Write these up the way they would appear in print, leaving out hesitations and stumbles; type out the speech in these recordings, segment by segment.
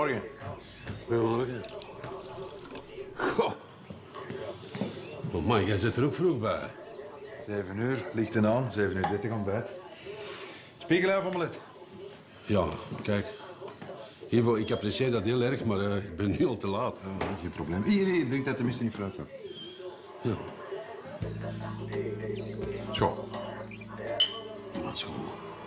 Goedemorgen. Goedemorgen. Goh. Oh man, jij zit er ook vroeg bij. 7 uur, lichten aan. 7 uur 30 ontbijt. Spiegelei of omelet? Ja, kijk. Ivo, ik apprecieer dat heel erg, maar ik ben nu al te laat. Oh, geen probleem. Hier, drink dat tenminste niet fruit, zo. Ja. Zo. Dat is goed.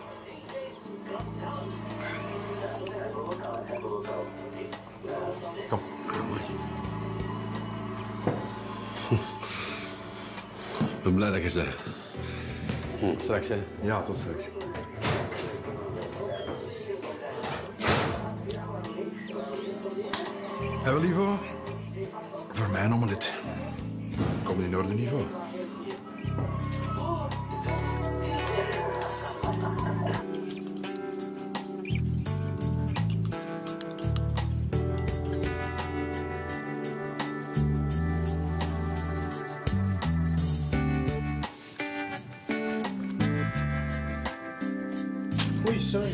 Kom. Ik ben blij dat je zei. Straks, hè. Ja, tot straks. En wel, Ivo? Voor mij een omelet. Kom in orde, Ivo. Oei, sorry.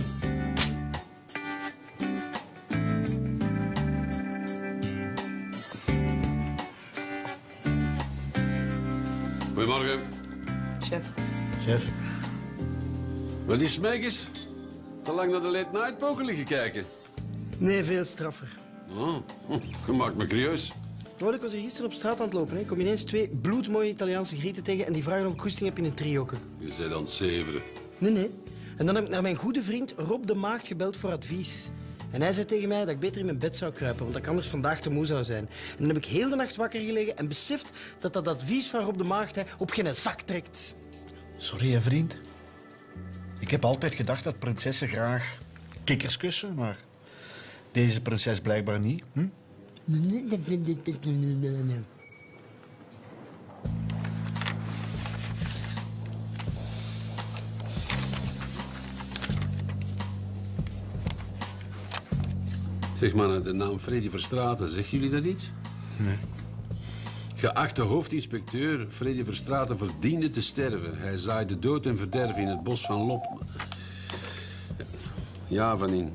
Goedemorgen. Chef. Chef. Wel, die smekers. Te lang naar de late night poker liggen kijken. Nee, veel straffer. Oh, je maakt me curieus. Oh, ik was hier gisteren op straat aan het lopen. Ik kom ineens 2 bloedmooie Italiaanse grieten tegen en die vragen of ik goesting heb in een trioke. Je bent aan het zeveren. Nee. En dan heb ik naar mijn goede vriend Rob de Maagd gebeld voor advies. En hij zei tegen mij dat ik beter in mijn bed zou kruipen, want dat ik anders vandaag te moe zou zijn. En dan heb ik heel de nacht wakker gelegen en beseft dat dat advies van Rob de Maagd op geen zak trekt. Sorry, hè, vriend. Ik heb altijd gedacht dat prinsessen graag kikkers kussen, maar deze prinses blijkbaar niet. Hm? Zeg maar, de naam Freddy Verstraeten, zegt jullie dat iets? Nee. Geachte hoofdinspecteur, Freddy Verstraeten verdiende te sterven. Hij zaaide dood en verderf in het bos van Lop. Ja, van in.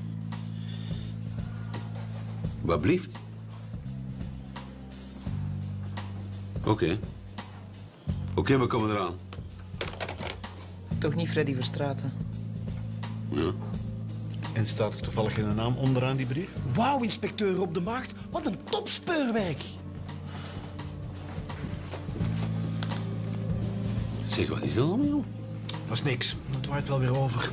Wat blieft? Oké, we komen eraan. Toch niet Freddy Verstraeten. Ja. En staat er toevallig geen naam onderaan die brief? Wauw, inspecteur Rob de Maagd. Wat een topspeurwerk. Zeg, wat is dat allemaal, joh? Dat is niks. Dat waait wel weer over.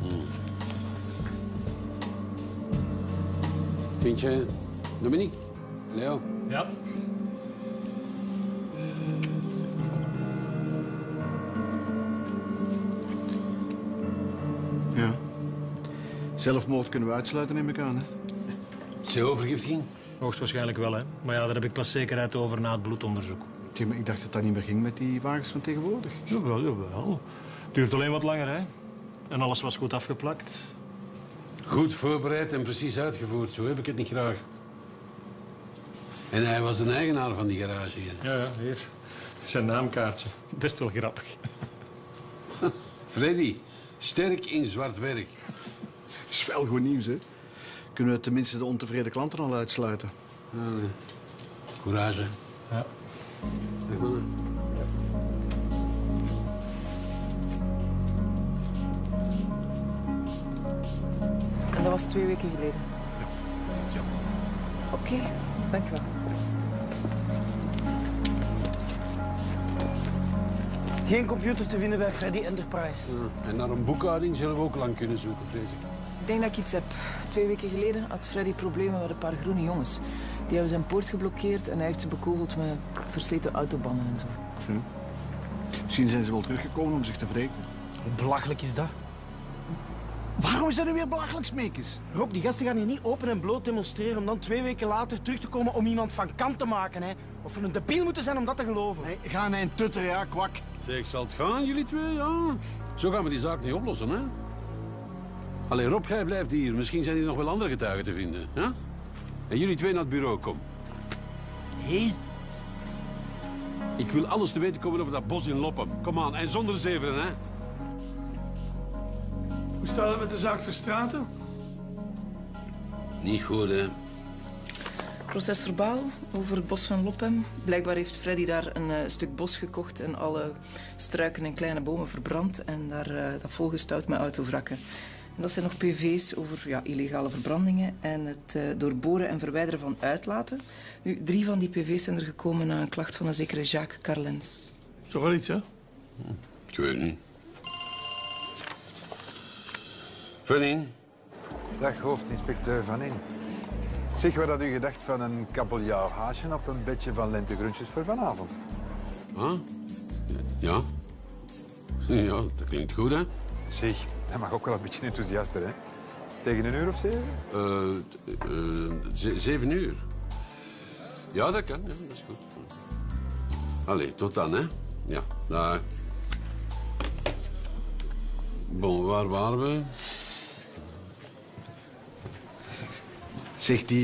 Vind je, Dominique? Leo? Ja. Ja. Zelfmoord kunnen we uitsluiten, neem ik aan, hè? CO-vergiftiging? Hoogstwaarschijnlijk wel, hè. Maar ja, daar heb ik pas zekerheid over na het bloedonderzoek. Tja, maar ik dacht dat dat niet meer ging met die wagens van tegenwoordig. Jawel. Duurt alleen wat langer, hè. En alles was goed afgeplakt. Goed voorbereid en precies uitgevoerd. Zo heb ik het niet graag. En hij was de eigenaar van die garage hier. Ja, hier. Zijn naamkaartje. Best wel grappig. Freddy, sterk in zwart werk. Dat is wel goed nieuws, hè? Kunnen we tenminste de ontevreden klanten al uitsluiten? Ja, nee. Courage. Ja. Dag, mannen. En dat was 2 weken geleden. Ja. Oké, dank u wel. Geen computers te vinden bij Freddy Enterprise. Ja. En naar een boekhouding zullen we ook lang kunnen zoeken, vrees ik. Ik denk dat ik iets heb. 2 weken geleden had Freddy problemen met een paar groene jongens. Die hebben zijn poort geblokkeerd en hij heeft ze bekogeld met versleten autobanden en zo. Misschien zijn ze wel teruggekomen om zich te wreken. Hoe belachelijk is dat? Waarom zijn er weer belachelijk smekers? Rob, die gasten gaan hier niet open en bloot demonstreren om dan 2 weken later terug te komen om iemand van kant te maken. Hè. Of we een debiel moeten zijn om dat te geloven. Nee, ga naar een tutter, ja, kwak. Zeg, zal het gaan, jullie twee? Ja. Zo gaan we die zaak niet oplossen, hè? Allee, Rob, jij blijft hier. Misschien zijn hier nog wel andere getuigen te vinden, hè? En jullie twee naar het bureau, kom. Hé. Ik wil alles te weten komen over dat bos in Loppem. Kom aan, en zonder zeveren, hè? Hoe staat het met de zaak Verstraeten? Niet goed, hè? Procesverbaal over het bos van Lophem. Blijkbaar heeft Freddy daar een stuk bos gekocht en alle struiken en kleine bomen verbrand en daar dat volgestouwd met autovrakken. En dat zijn nog PV's over illegale verbrandingen en het doorboren en verwijderen van uitlaten. Nu, 3 van die PV's zijn er gekomen na een klacht van een zekere Jacques Carlens. Is toch wel iets, hè? Ik weet niet. Van Dag, hoofdinspecteur Van In. Zeg, wat had u gedacht van een kabeljauwhaasje op een bedje van lentegroentjes voor vanavond? Ah? Ja. Ja, dat klinkt goed, hè? Zeg, dat mag ook wel een beetje enthousiaster, hè? Tegen 1 uur of 7? 7 uur. Ja, dat kan. Ja, dat is goed. Allee, tot dan, hè? Ja, daar. Bon, waar waren we? Zeg,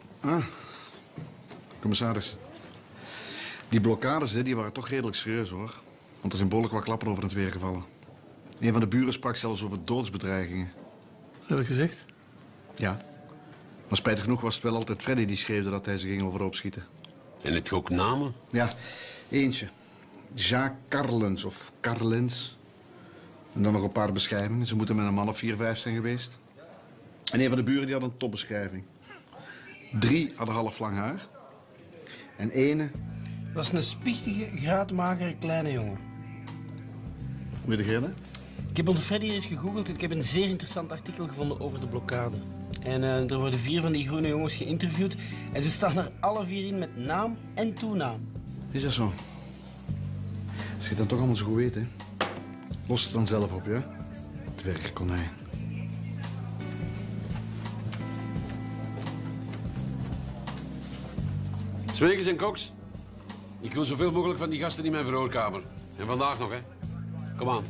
commissaris. Die blokkades hè, die waren toch redelijk serieus, hoor. Want er zijn behoorlijk wat klappen over het weer gevallen. Een van de buren sprak zelfs over doodsbedreigingen. Heb ik gezegd? Ja. Maar spijtig genoeg was het wel altijd Freddy die schreeuwde dat hij ze ging overhoop schieten. En het ook namen? Ja, eentje. Jacques Carlens of Carlens. En dan nog een paar beschrijvingen. Ze moeten met een man of 4, 5 zijn geweest. En een van de buren die had een topbeschrijving. 3 hadden half lang haar. En ene... Dat is een spichtige, graadmagere kleine jongen. Weet je dat? Ik heb onze Freddy eens gegoogeld en ik heb een zeer interessant artikel gevonden over de blokkade. En er worden 4 van die groene jongens geïnterviewd. En ze staan er alle 4 in met naam en toenaam. Is dat zo? Als je het dan toch allemaal zo goed weet, hè? Los het dan zelf op, ja? Het werkkonijn. Smekers en Koks. Ik wil zoveel mogelijk van die gasten in mijn verhoorkamer. En vandaag nog, hè. Kom aan.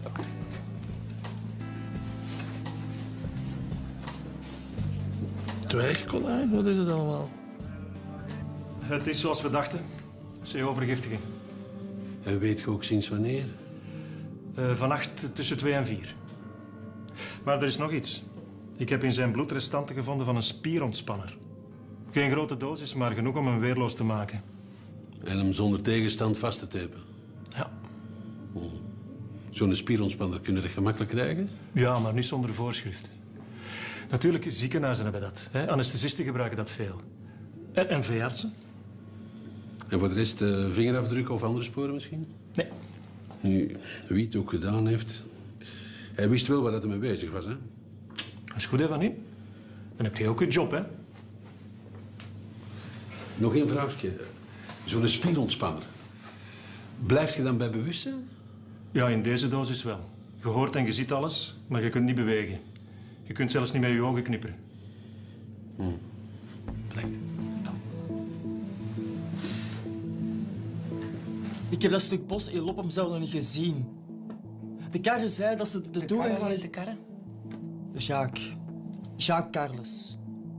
Dwergkonijn? Wat is het allemaal? Het is zoals we dachten. CO-vergiftiging. En weet je ook sinds wanneer? Vannacht tussen 2 en 4. Maar er is nog iets. Ik heb in zijn bloed restanten gevonden van een spierontspanner. Geen grote dosis, maar genoeg om hem weerloos te maken. En hem zonder tegenstand vast te tapen. Ja. Zo'n spierontspanner kunnen dat gemakkelijk krijgen? Ja, maar niet zonder voorschrift. Natuurlijk, ziekenhuizen hebben dat. Hè. Anesthesisten gebruiken dat veel. En veeartsen? En voor de rest vingerafdrukken of andere sporen misschien? Nee. Nu, wie het ook gedaan heeft... Hij wist wel waar hij mee bezig was, hè? Dat is goed, hè, Van in? Dan heb je ook een job, hè? Nog één vraagje. Zo'n spierontspanner. Blijf je dan bij bewustzijn? Ja, in deze dosis wel. Je hoort en je ziet alles, maar je kunt niet bewegen. Je kunt zelfs niet met je ogen knipperen. Bedankt. Ik heb dat stuk bos in Lophem zelf nog niet gezien. De karren zei dat ze de doorgang van... de karren? Jacques Carles.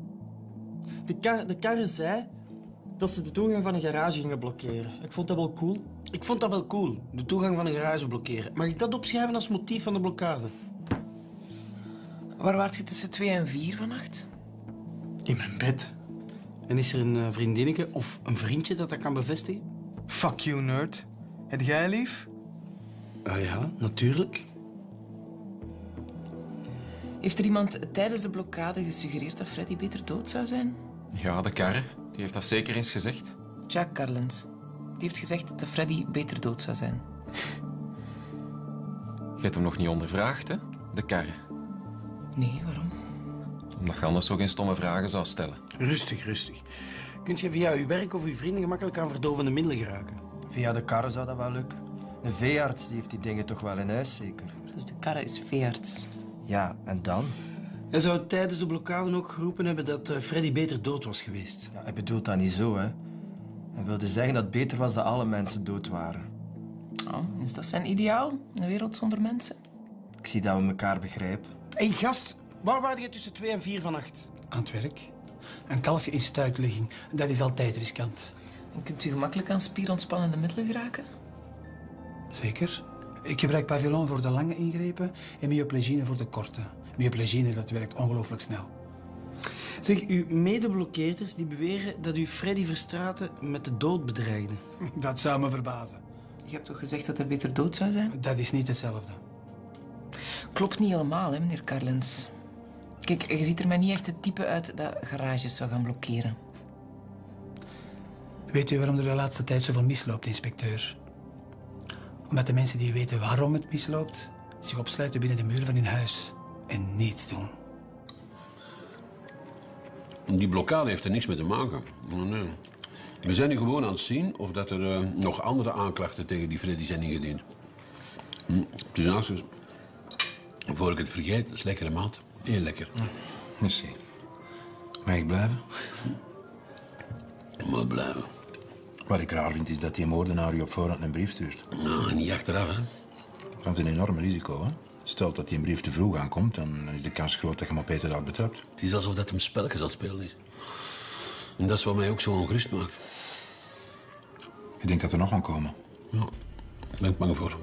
De karren zei dat ze de toegang van een garage gingen blokkeren. Ik vond dat wel cool. Ik vond dat wel cool, de toegang van een garage blokkeren. Mag ik dat opschrijven als motief van de blokkade? Waar waart je tussen 2 en 4 vannacht? In mijn bed. En is er een vriendinnetje of een vriendje dat kan bevestigen? Fuck you, nerd. Het jij lief? Ja, natuurlijk. Heeft er iemand tijdens de blokkade gesuggereerd dat Freddy beter dood zou zijn? Ja, de karre. Die heeft dat zeker eens gezegd. Jacques Carlens. Die heeft gezegd dat Freddy beter dood zou zijn. Je hebt hem nog niet ondervraagd, hè? De karre. Nee, waarom? Omdat je anders zo geen stomme vragen zou stellen. Rustig, rustig. Kunt je via uw werk of uw vrienden gemakkelijk aan verdovende middelen geraken? Via de karren zou dat wel lukken. Een veearts die heeft die dingen toch wel in huis, zeker? Dus de karre is veearts. Ja, en dan? Hij zou tijdens de blokkade ook geroepen hebben dat Freddy beter dood was geweest. Ja, hij bedoelt dat niet zo, hè. Hij wilde zeggen dat het beter was dat alle mensen dood waren. Oh, is dat zijn ideaal? Een wereld zonder mensen? Ik zie dat we elkaar begrijpen. Hé, gast, waar waren je tussen 2 en 4 vannacht? Aan het werk. Een kalfje in stuitligging, dat is altijd riskant. En kunt u gemakkelijk aan spierontspannende middelen geraken? Zeker. Ik gebruik Pavillon voor de lange ingrepen en myoplegine voor de korte. Myoplegine, dat werkt ongelooflijk snel. Zeg, uw medeblokkeerders die beweren dat u Freddy Verstraeten met de dood bedreigde. Dat zou me verbazen. Je hebt toch gezegd dat hij beter dood zou zijn? Dat is niet hetzelfde. Klopt niet helemaal, hè, meneer Carlens. Kijk, je ziet er mij niet echt het type uit dat garages zou gaan blokkeren. Weet u waarom er de laatste tijd zoveel misloopt, inspecteur? Omdat de mensen die weten waarom het misloopt, zich opsluiten binnen de muren van hun huis en niets doen. Die blokkade heeft er niks mee te maken. Nee. We zijn nu gewoon aan het zien of dat er nog andere aanklachten tegen die Freddy zijn ingediend. Het is naast, voor ik het vergeet, dat is lekkere maat. Heel lekker. Merci. Mag ik blijven? Moet blijven. Wat ik raar vind is dat die moordenaar u op voorhand een brief stuurt. Nou, niet achteraf, hè. Dat is een enorm risico, hè. Stelt dat die brief te vroeg aankomt, dan is de kans groot dat je hem op heterdaad betrapt. Het is alsof dat hem spelletjes aan het spelen is. En dat is wat mij ook zo ongerust maakt. Je denkt dat er nog gaan komen? Ja, daar ben ik bang voor.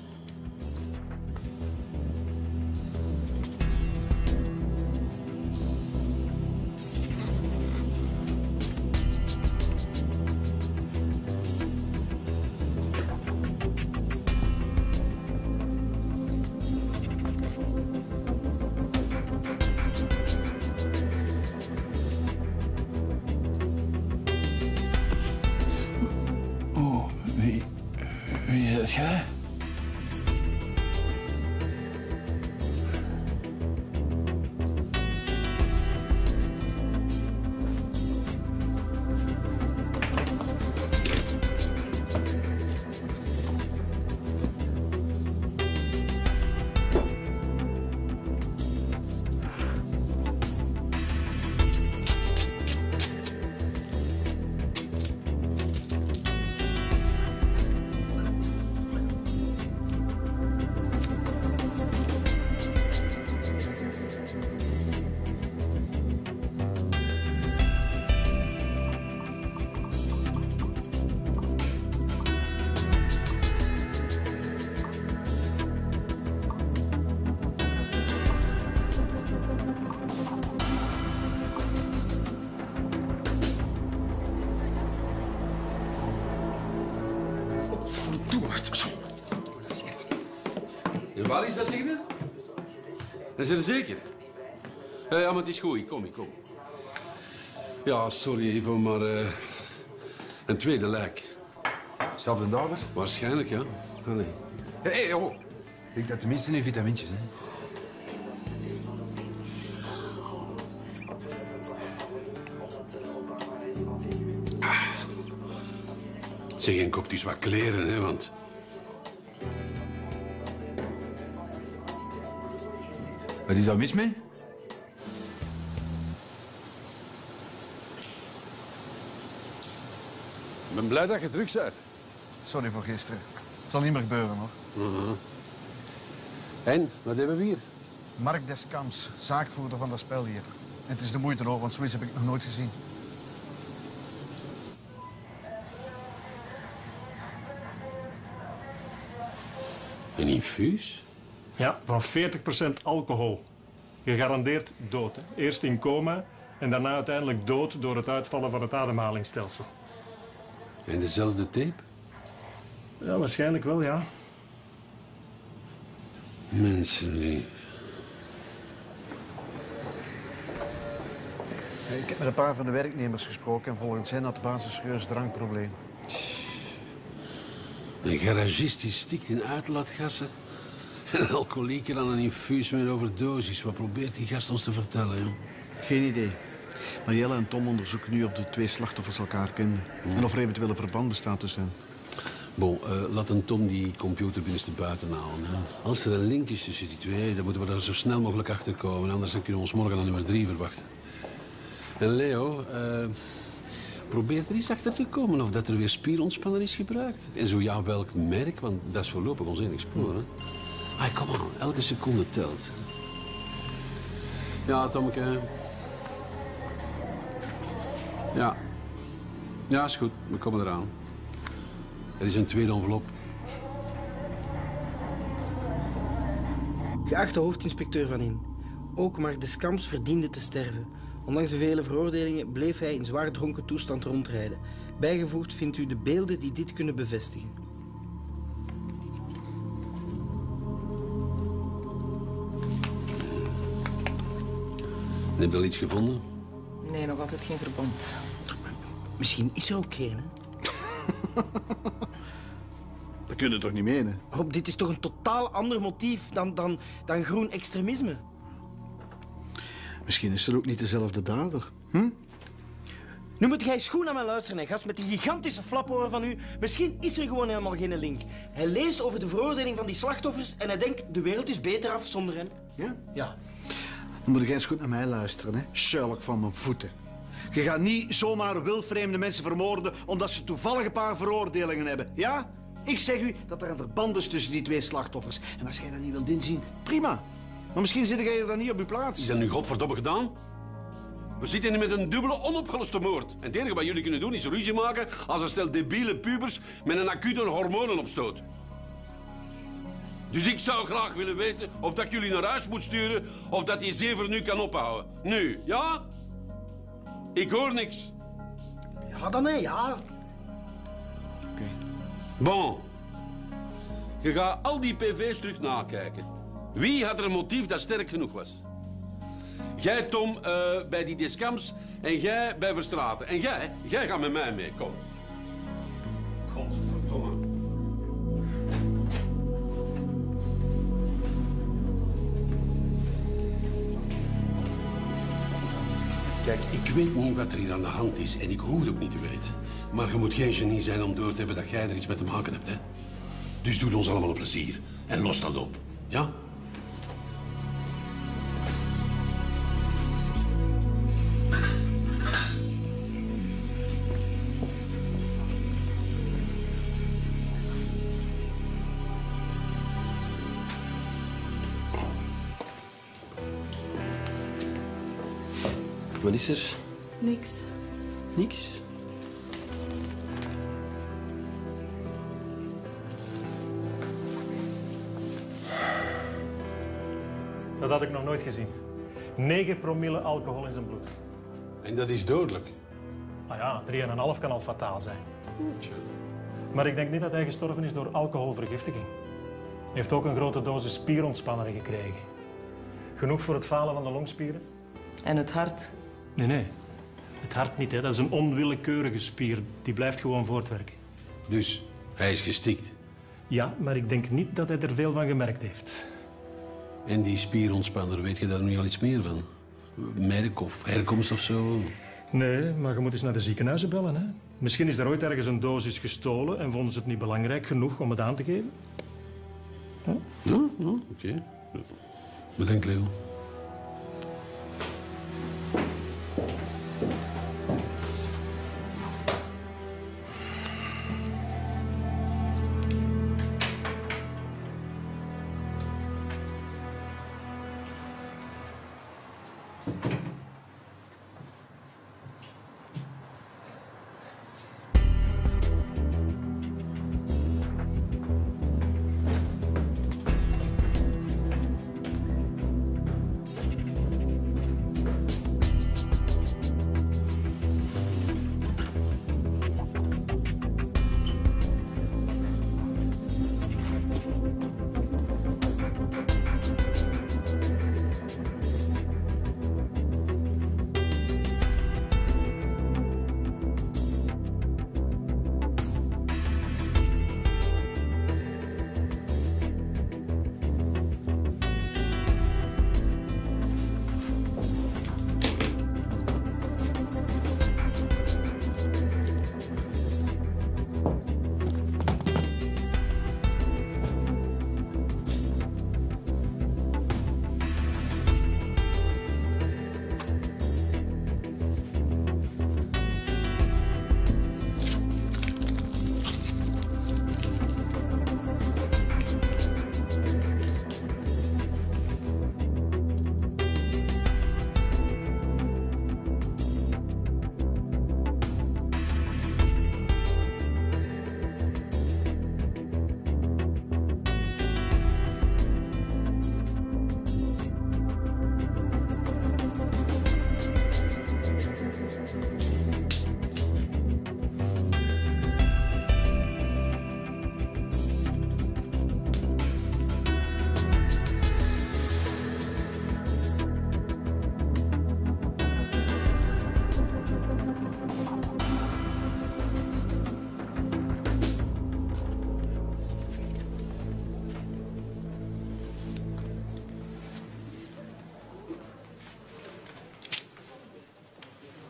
Wie is jij? En waar is dat, zeg je? Dat is er zeker. Ja, maar het is goed. Ik kom. Ja, sorry, Ivo, maar een tweede lijk. Zelfde dader? Waarschijnlijk, ja. Allee. Hé, oh. Ik denk dat tenminste een vitamintjes, hè. Zeg, en koopt eens wat kleren, hè, want... Wat is daar mis mee? Ik ben blij dat je terug bent. Sorry voor gisteren. Het zal niet meer gebeuren, hoor. En, wat hebben we hier? Mark Descamps, zaakvoerder van dat spel hier. En het is de moeite, hoor, want zoiets heb ik nog nooit gezien. Een infuus? Ja, van 40% alcohol. Gegarandeerd dood. Hè. Eerst in coma en daarna uiteindelijk dood door het uitvallen van het ademhalingsstelsel. En dezelfde tape? Ja, waarschijnlijk wel, ja. Mensenlief. Ik heb met een paar van de werknemers gesproken en volgens hen had de baas een serieus drankprobleem. Een garagist die stikt in uitlaatgassen. En een alcoholieker aan een infuus met overdosis. Wat probeert die gast ons te vertellen, joh? Geen idee. Marielle en Tom onderzoeken nu of de twee slachtoffers elkaar kenden. En of er eventueel een verband bestaat tussen hen. Bon, laat een Tom die computer binnenstebuiten halen. Hè. Als er een link is tussen die twee, dan moeten we daar zo snel mogelijk achter komen. Anders dan kunnen we ons morgen aan nummer 3 verwachten. En Leo, probeer er eens achter te komen of dat er weer spierontspanner is gebruikt. En zo ja, welk merk, want dat is voorlopig ons enige spoor. Hè. Ah, kom aan, elke seconde telt. Ja, Tommeke. Ja. Ja, is goed. We komen eraan. Er is een tweede envelop. Geachte hoofdinspecteur Van In. Ook Mark Descamps verdiende te sterven. Ondanks de vele veroordelingen bleef hij in zwaar dronken toestand rondrijden. Bijgevoegd vindt u de beelden die dit kunnen bevestigen. Heb je al iets gevonden? Nee, nog altijd geen verband. Misschien is er ook geen, hè? Dat kun je toch niet menen? Rob, dit is toch een totaal ander motief dan groen extremisme? Misschien is er ook niet dezelfde dader. Nu moet jij eens goed naar mij luisteren, hè, gast, met die gigantische flaporen van u. Misschien is er gewoon helemaal geen link. Hij leest over de veroordeling van die slachtoffers en hij denkt, de wereld is beter af zonder hen. Ja? Ja. Dan moet jij eens goed naar mij luisteren, hè? Sherlock van mijn voeten. Je gaat niet zomaar wildvreemde mensen vermoorden omdat ze toevallig een paar veroordelingen hebben, ja? Ik zeg u dat er een verband is tussen die twee slachtoffers. En als jij dat niet wilt inzien, prima. Maar misschien zit jij er dan niet op je plaats. Is dat nu godverdomme gedaan? We zitten hier met een dubbele onopgeloste moord. En het enige wat jullie kunnen doen is ruzie maken als een stel debiele pubers met een acute hormonenopstoot. Dus ik zou graag willen weten of dat ik jullie naar huis moet sturen of dat die zever nu kan ophouden. Nu, ja? Ik hoor niks. Ja, dan hè, ja. Oké. Bon. Je gaat al die PV's terug nakijken. Wie had er een motief dat sterk genoeg was? Jij, Tom, bij die Descamps en jij bij Verstraeten. En jij gaat met mij mee, kom. Godverdomme. Kijk, ik weet niet wat er hier aan de hand is en ik hoef het ook niet te weten. Maar je moet geen genie zijn om door te hebben dat jij er iets mee te maken hebt, hè? Dus doe ons allemaal een plezier en los dat op, ja? Wat is er? Niks. Niks? Dat had ik nog nooit gezien. 9 promille alcohol in zijn bloed. En dat is dodelijk. Nou ja, 3,5 kan al fataal zijn. Maar ik denk niet dat hij gestorven is door alcoholvergiftiging. Hij heeft ook een grote dosis spierontspanner gekregen. Genoeg voor het falen van de longspieren. En het hart? Nee. Het hart niet, hè. Dat is een onwillekeurige spier. Die blijft gewoon voortwerken. Dus hij is gestikt? Ja, maar ik denk niet dat hij er veel van gemerkt heeft. En die spierontspanner, weet je daar nu al iets meer van? Merk of herkomst of zo? Nee, maar je moet eens naar de ziekenhuizen bellen, hè. Misschien is er ooit ergens een dosis gestolen en vonden ze het niet belangrijk genoeg om het aan te geven. Huh? Ja, oké. Bedankt, Leo.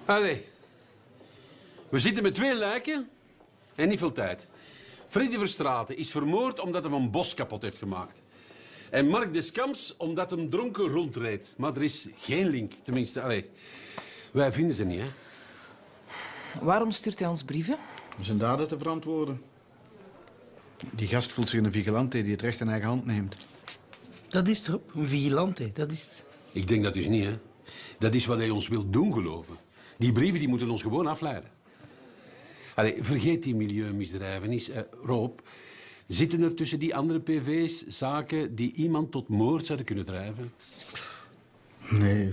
Allee. We zitten met 2 lijken en niet veel tijd. Freddy Verstraeten is vermoord omdat hij een bos kapot heeft gemaakt. En Mark Descamps omdat hem dronken rondreed. Maar er is geen link, tenminste. Allee. Wij vinden ze niet, hè. Waarom stuurt hij ons brieven? Om zijn daden te verantwoorden. Die gast voelt zich een vigilante die het recht in eigen hand neemt. Dat is het, Rob. Een vigilante, dat is het. Ik denk dat dus niet, hè. Dat is wat hij ons wil doen geloven. Die brieven die moeten ons gewoon afleiden. Allee, vergeet die milieumisdrijven eens. Rob, zitten er tussen die andere PV's zaken die iemand tot moord zouden kunnen drijven? Nee.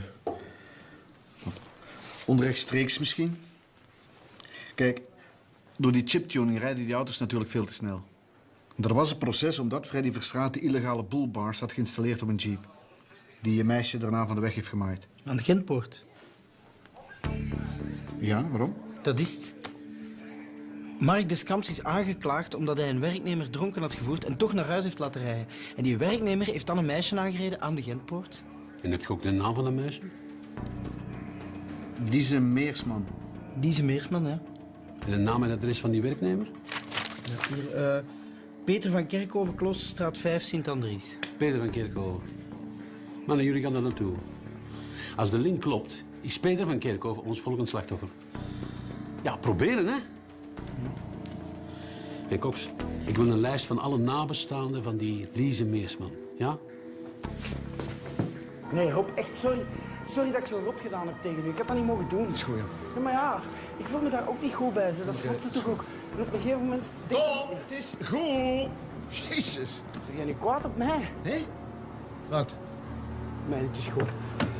Onrechtstreeks misschien. Kijk, door die chiptuning rijden die auto's natuurlijk veel te snel. Er was een proces omdat Freddy Verstraeten illegale bullbars had geïnstalleerd op een jeep. Die een meisje daarna van de weg heeft gemaaid. Aan de Gentpoort. Ja, waarom? Dat is het. Mark Descamps is aangeklaagd omdat hij een werknemer dronken had gevoerd en toch naar huis heeft laten rijden. En die werknemer heeft dan een meisje aangereden aan de Gentpoort. En heb je ook de naam van dat meisje? Diese Meersman. Diese Meersman, ja. En de naam en adres van die werknemer? Ja, hier, Peter van Kerkhoven, Kloosterstraat 5, Sint-Andries. Peter van Kerkhoven. Mannen, jullie gaan daar naartoe. Als de link klopt, is Peter van Kerkhoven ons volgende slachtoffer. Ja, proberen, hè? Hey, Cox, ik wil een lijst van alle nabestaanden van die Lise Meersman. Ja? Nee, Rob, echt sorry. Sorry dat ik zo rot gedaan heb tegen u. Ik had dat niet mogen doen. Dat is goed, ja. Ja, maar ja, ik voel me daar ook niet goed bij. Dat snap je toch ook? En op een gegeven moment... Het is goed. Jezus. Zeg jij nu kwaad op mij? Hé? Wat? Nee, het is goed.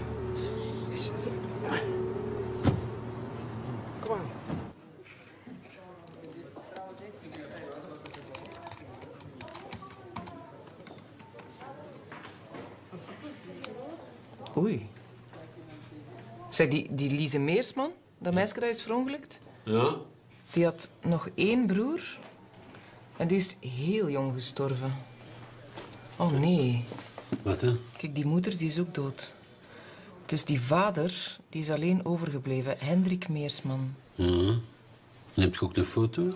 Kom aan. Oei. Zeg, die Lise Meersman, dat meisje dat is verongelukt, Ja? die had nog 1 broer en die is heel jong gestorven. Oh nee. Wat, hè? Kijk, die moeder die is ook dood. Dus die vader die is alleen overgebleven, Hendrik Meersman. Ja. En heb je ook de foto?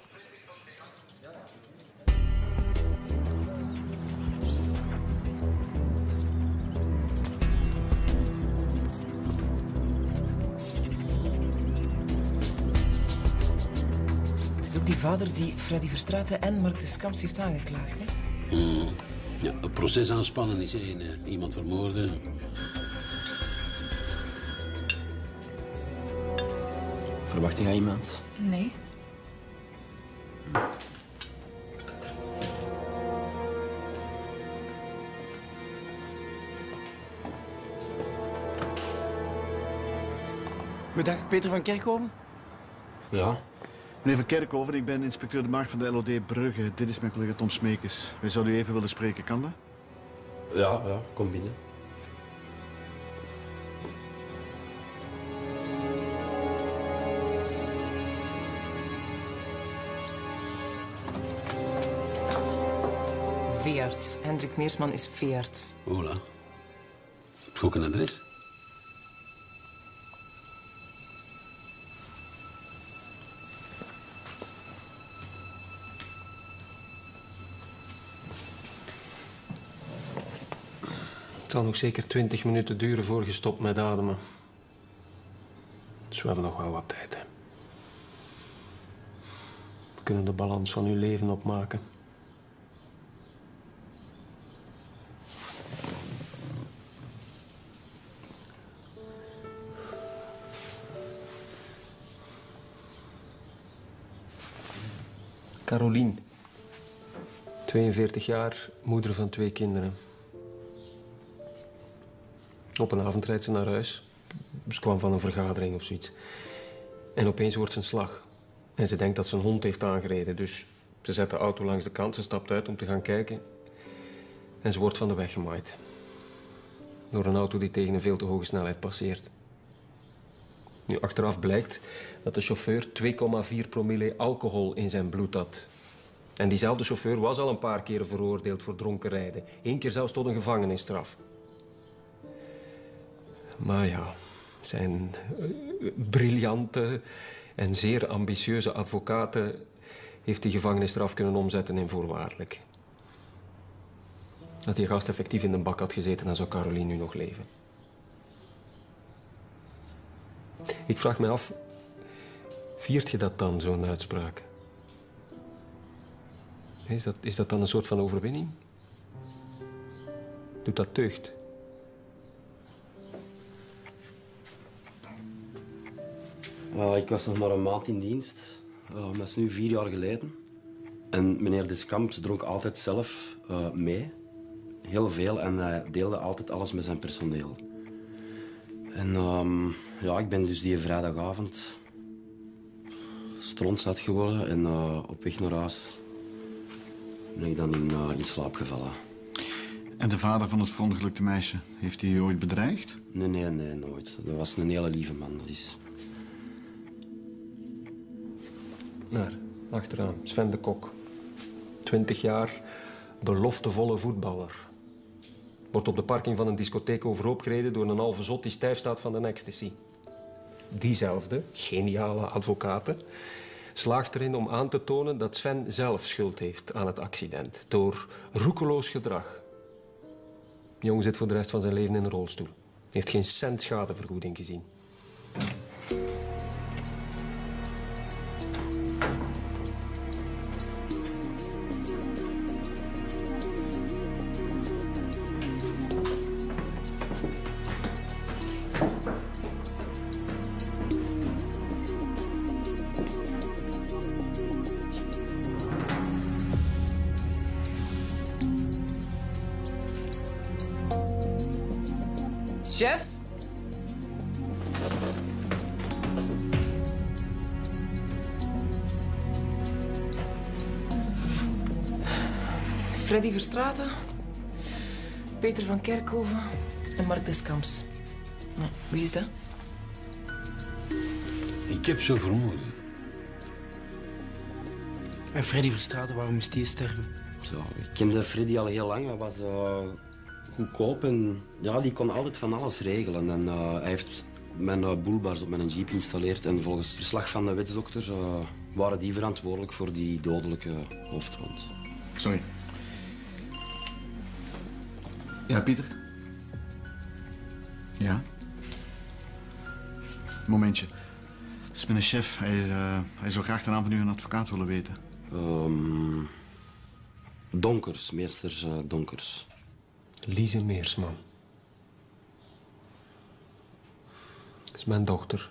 Het is ook die vader die Freddy Verstraeten en Mark Descamps heeft aangeklaagd, hè? Ja, het proces aanspannen is één, hè. Iemand vermoorden. Verwacht jij iemand? Nee. Goedendag, Peter van Kerkhoven. Ja? Meneer Van Kerkhoven, ik ben inspecteur de Maag van de LOD Brugge. Dit is mijn collega Tom Smeekes. Wij zouden u even willen spreken, kan dat? Ja, kom binnen. Veearts. Hendrik Meersman is veearts. Hola. Heb je ook een adres? Het zal nog zeker 20 minuten duren voor je stopt met ademen. Dus we hebben nog wel wat tijd, hè. We kunnen de balans van uw leven opmaken. Caroline. 42 jaar, moeder van 2 kinderen. Op een avond rijdt ze naar huis. Ze kwam van een vergadering of zoiets. En opeens wordt ze een slag. En ze denkt dat ze een hond heeft aangereden. Dus ze zet de auto langs de kant, ze stapt uit om te gaan kijken. En ze wordt van de weg gemaaid. Door een auto die tegen een veel te hoge snelheid passeert. Nu, achteraf blijkt dat de chauffeur 2,4 promille alcohol in zijn bloed had. En diezelfde chauffeur was al een paar keren veroordeeld voor dronken rijden. 1 keer zelfs tot een gevangenisstraf. Maar ja, Zijn briljante en zeer ambitieuze advocaten heeft die gevangenisstraf kunnen omzetten in voorwaardelijk. Als die gast effectief in de bak had gezeten, dan zou Caroline nu nog leven. Ik vraag me af, viert je dat dan, zo'n uitspraak? Is dat dan een soort van overwinning? Doet dat deugd? Ik was nog maar een maand in dienst. Dat is nu 4 jaar geleden. En meneer Descamps dronk altijd zelf mee. Heel veel. En hij deelde altijd alles met zijn personeel. En ja, ik ben dus die vrijdagavond strontzat geworden. En op weg naar huis ben ik dan in slaap gevallen. En de vader van het verongelukte meisje, heeft hij ooit bedreigd? Nee, nooit. Dat was een hele lieve man. Dat is... Daar, achteraan, Sven de Kok. 20 jaar, beloftevolle voetballer. Wordt op de parking van een discotheek overhoop gereden door een halve zot die stijf staat van de ecstasy. Diezelfde, geniale advocaten, slaagt erin om aan te tonen dat Sven zelf schuld heeft aan het accident. Door roekeloos gedrag. De jongen zit voor de rest van zijn leven in een rolstoel. Heeft geen cent schadevergoeding gezien. Chef? Freddy Verstraeten, Peter van Kerkhoven en Mark Descamps. Nou, wie is dat? Ik heb zo vermoeden. En Freddy Verstraeten, waarom moest die sterven? Zo, ik kende Freddy al heel lang. Hij was goedkoop en ja, die kon altijd van alles regelen. En hij heeft mijn boelbars op mijn jeep geïnstalleerd. En volgens het verslag van de wetsdokter waren die verantwoordelijk voor die dodelijke hoofdwond. Sorry. Ja, Pieter? Ja? Momentje. Het is mijn chef. Hij zou graag de naam van u een advocaat willen weten. Donkers, meester Donkers. Lise Meersman. Dat is mijn dochter.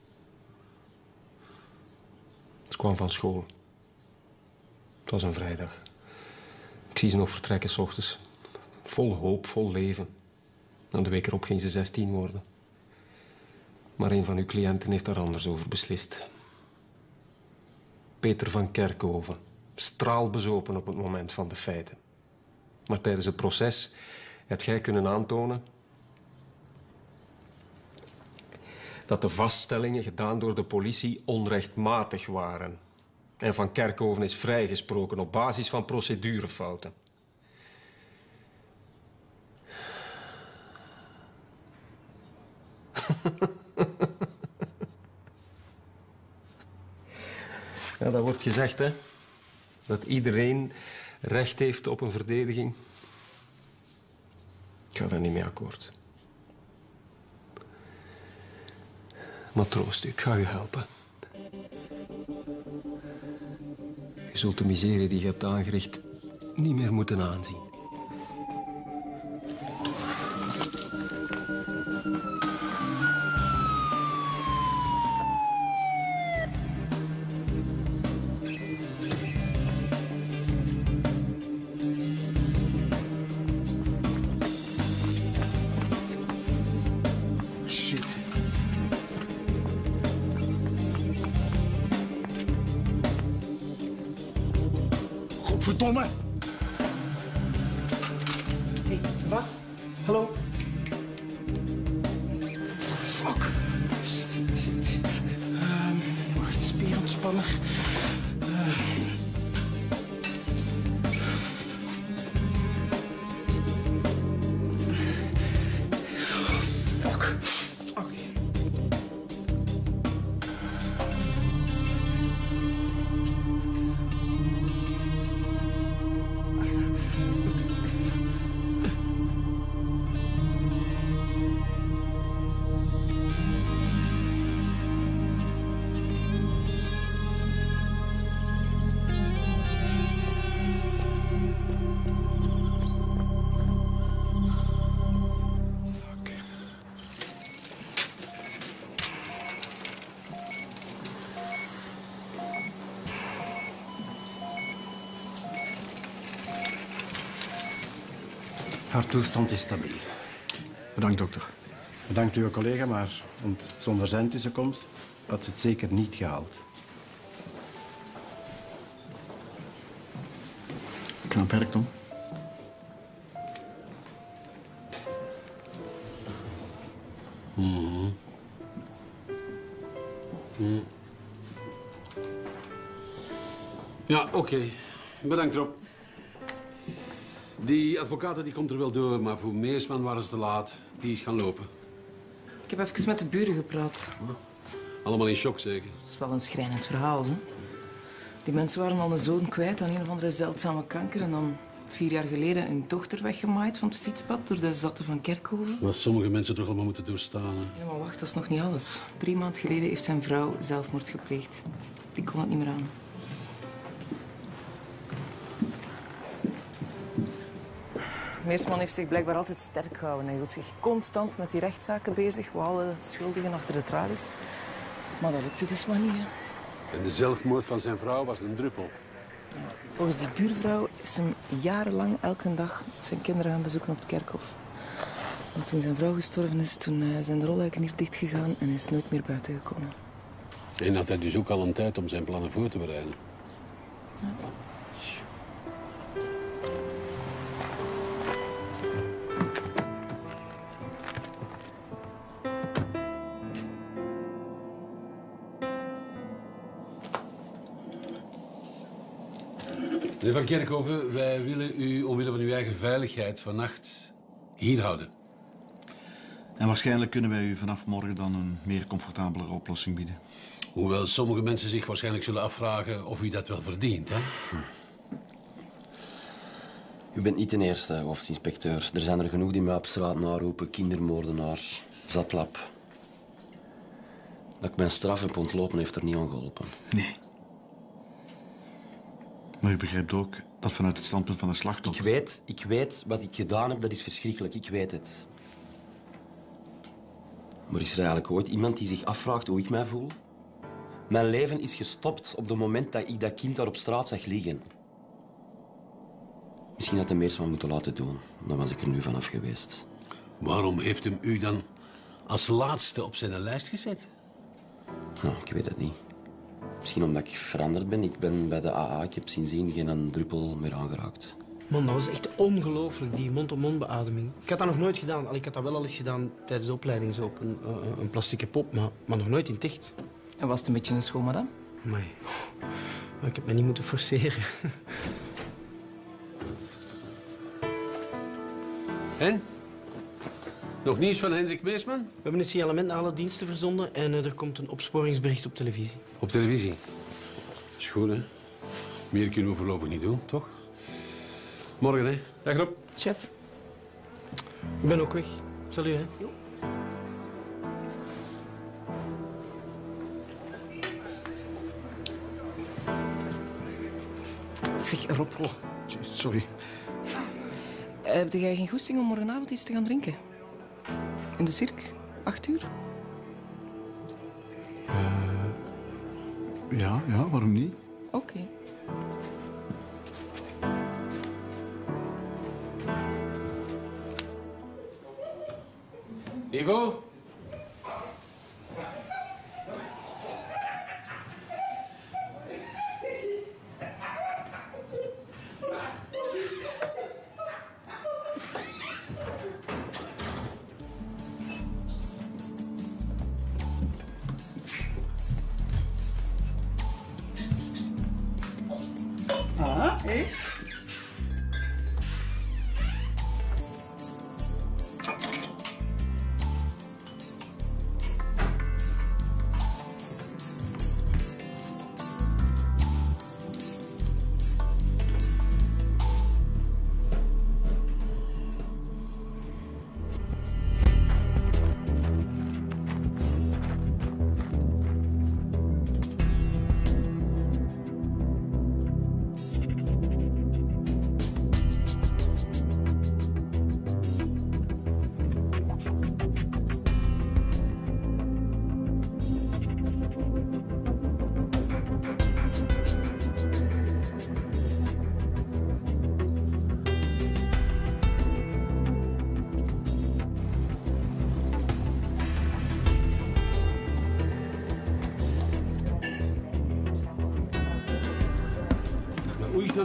Ze kwam van school. Het was een vrijdag. Ik zie ze nog vertrekken 's ochtends. Vol hoop, vol leven. En de week erop ging ze 16 worden. Maar een van uw cliënten heeft daar anders over beslist. Peter van Kerkhoven. Straalbezopen op het moment van de feiten. Maar tijdens het proces heb jij kunnen aantonen dat de vaststellingen gedaan door de politie onrechtmatig waren. En Van Kerkhoven is vrijgesproken op basis van procedurefouten. Ja, dat wordt gezegd, hè. Dat iedereen recht heeft op een verdediging. Ik ga daar niet mee akkoord. Maar troost u, ik ga u helpen. Je zult de miserie die je hebt aangericht niet meer moeten aanzien. Godverdomme! Hey, ça va? Hallo? Fuck. Shit. Wacht, spierontspanner. Fuck. Oké. Haar toestand is stabiel. Bedankt, dokter. Bedankt uw collega, maar want zonder zijn tussenkomst had ze het zeker niet gehaald. Knap werk, Tom. Ja, oké. Bedankt, Rob. Die advocaat die komt er wel door, maar voor Meersman waren ze te laat. Die is gaan lopen. Ik heb even met de buren gepraat. Allemaal in shock, zeker? Dat is wel een schrijnend verhaal, hè? Die mensen waren al een zoon kwijt aan een of andere zeldzame kanker. En dan 4 jaar geleden een dochter weggemaaid van het fietspad door de zatten van Kerkhoven. Wat sommige mensen toch allemaal moeten doorstaan. Hè? Ja, maar wacht, dat is nog niet alles. 3 maanden geleden heeft zijn vrouw zelfmoord gepleegd. Die kon het niet meer aan. Meersman heeft zich blijkbaar altijd sterk gehouden. Hij hield zich constant met die rechtszaken bezig, wou alle schuldigen achter de tralies. Maar dat lukte dus maar niet, hè. En de zelfmoord van zijn vrouw was een druppel. Volgens die buurvrouw is hem jarenlang elke dag zijn kinderen gaan bezoeken op het kerkhof. Maar toen zijn vrouw gestorven is, toen zijn de rolluiken hier dichtgegaan en hij is nooit meer buiten gekomen. En had hij dus ook al een tijd om zijn plannen voor te bereiden. Ja. Meneer Van Kerkhoven, wij willen u omwille van uw eigen veiligheid vannacht hier houden. En waarschijnlijk kunnen wij u vanaf morgen dan een meer comfortabele oplossing bieden. Hoewel sommige mensen zich waarschijnlijk zullen afvragen of u dat wel verdient, hè? U bent niet de eerste, hoofdinspecteur. Er zijn er genoeg die mij op straat naroepen. Kindermoordenaar, zatlap. Dat ik mijn straf heb ontlopen, heeft er niet aan geholpen. Nee. Maar u begrijpt ook dat vanuit het standpunt van de slachtoffer... Ik weet wat ik gedaan heb, dat is verschrikkelijk. Ik weet het. Maar is er eigenlijk ooit iemand die zich afvraagt hoe ik mij voel? Mijn leven is gestopt op het moment dat ik dat kind daar op straat zag liggen. Misschien had de Meersman moeten laten doen. Dan was ik er nu vanaf geweest. Waarom heeft hem u dan als laatste op zijn lijst gezet? Nou, ik weet het niet. Misschien omdat ik veranderd ben. Ik ben bij de AA. Ik heb sindsdien geen druppel meer aangeraakt. Man, dat was echt ongelooflijk, die mond-op-mond beademing. Ik had dat nog nooit gedaan. Ik had dat wel al eens gedaan tijdens de opleiding, zo op een plastieke pop, maar nog nooit in het echt. En was het een beetje een schoonmadam? Nee. Maar ik heb me niet moeten forceren. En? Nog nieuws van Hendrik Meersman? We hebben een signalement naar alle diensten verzonden en er komt een opsporingsbericht op televisie. Op televisie? Dat is goed, hè? Meer kunnen we voorlopig niet doen, toch? Morgen, hè? Dag, Rob. Chef. Ik ben ook weg. Salut, hè? Jo. Zeg, Rob. Oh, sorry. Heb jij geen goesting om morgenavond iets te gaan drinken? In de cirk? 8 uur? Ja, waarom niet? Oké. Ivo?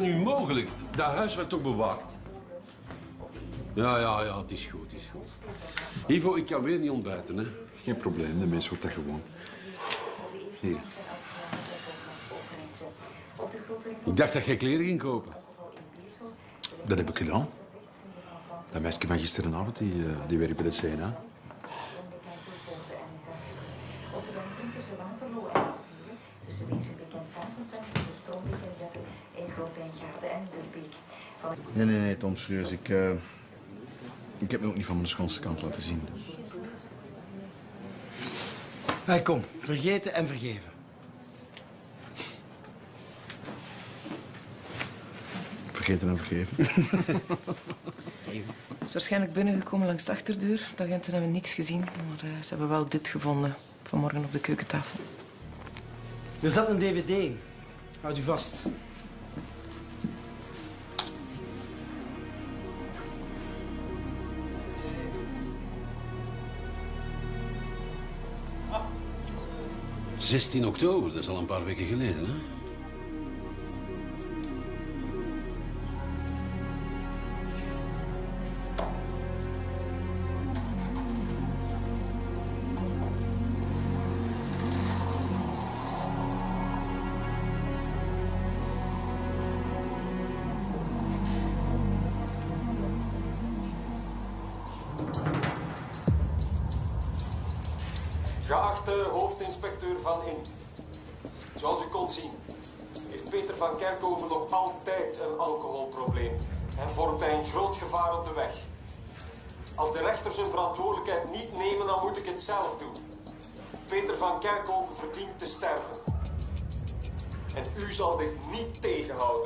nu mogelijk? Dat huis werd toch bewaakt? Ja, het is goed, Ivo, ik kan weer niet ontbijten, hè. Geen probleem, de mens wordt dat gewoon. Hier. Ik dacht dat jij kleren ging kopen. Dat heb ik gedaan. Dat meisje van gisteravond, die werkt bij de CNA. Nee, Tom, serieus. Ik heb me ook niet van mijn schoonste kant laten zien. Hey, kom, vergeten en vergeven. Vergeten en vergeven. Hij is waarschijnlijk binnengekomen langs de achterdeur. De agenten hebben niks gezien, maar ze hebben wel dit gevonden vanmorgen op de keukentafel. Er zat een dvd in. Houd u vast. Ah. 16 oktober, dat is al een paar weken geleden, hè? Geachte hoofdinspecteur Van In. Zoals u kon zien, heeft Peter van Kerkhoven nog altijd een alcoholprobleem en vormt hij een groot gevaar op de weg. Als de rechters hun verantwoordelijkheid niet nemen, dan moet ik het zelf doen. Peter van Kerkhoven verdient te sterven. En u zal dit niet tegenhouden.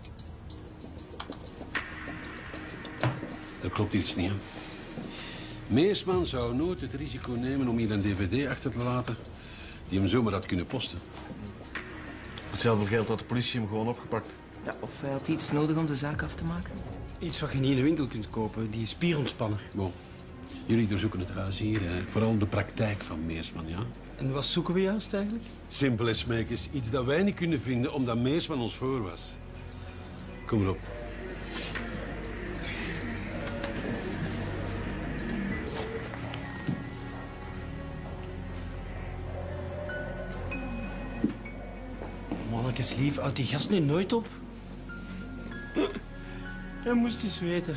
Er klopt iets niet, hè? Meersman zou nooit het risico nemen om hier een dvd achter te laten die hem zomaar had kunnen posten. Hetzelfde geldt had de politie hem gewoon opgepakt. Ja, of hij had iets nodig om de zaak af te maken. Iets wat je niet in de winkel kunt kopen, die spierontspanner. Bon. Jullie doorzoeken het huis hier, hè. Vooral de praktijk van Meersman, ja? En wat zoeken we juist eigenlijk? Simpel is, Meekes. Iets dat wij niet kunnen vinden omdat Meersman ons voor was. Kom erop. Mannekes lief, houdt die gast nu nooit op? Hij moest eens weten.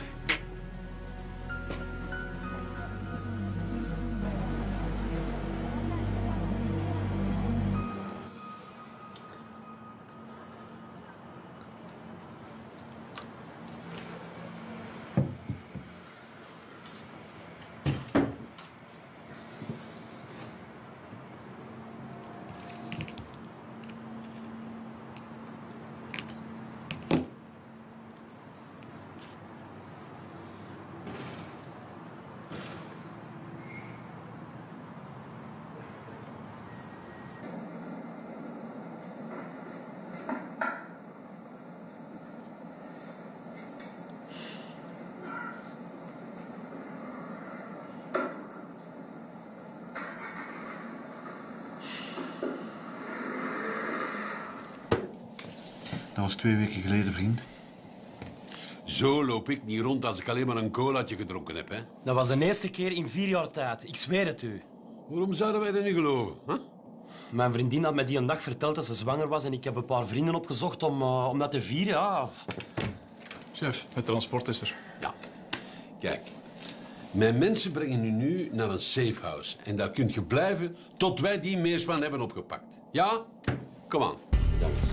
Dat was 2 weken geleden, vriend. Zo loop ik niet rond als ik alleen maar een colaatje gedronken heb, hè? Dat was de eerste keer in 4 jaar tijd. Ik zweer het u. Waarom zouden wij dat niet geloven, hè? Mijn vriendin had mij die een dag verteld dat ze zwanger was en ik heb een paar vrienden opgezocht om dat te vieren, ja. Chef, het transport is er. Ja. Kijk. Mijn mensen brengen u nu naar een safehouse. En daar kunt je blijven tot wij die Meersman hebben opgepakt. Ja? Kom aan. Dank.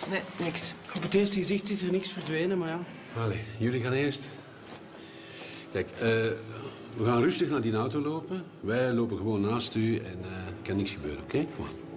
Nee, niks. Op het eerste gezicht is er niks verdwenen, maar ja. Allee, jullie gaan eerst. Kijk, we gaan rustig naar die auto lopen. Wij lopen gewoon naast u en er kan niks gebeuren, oké? Kom aan.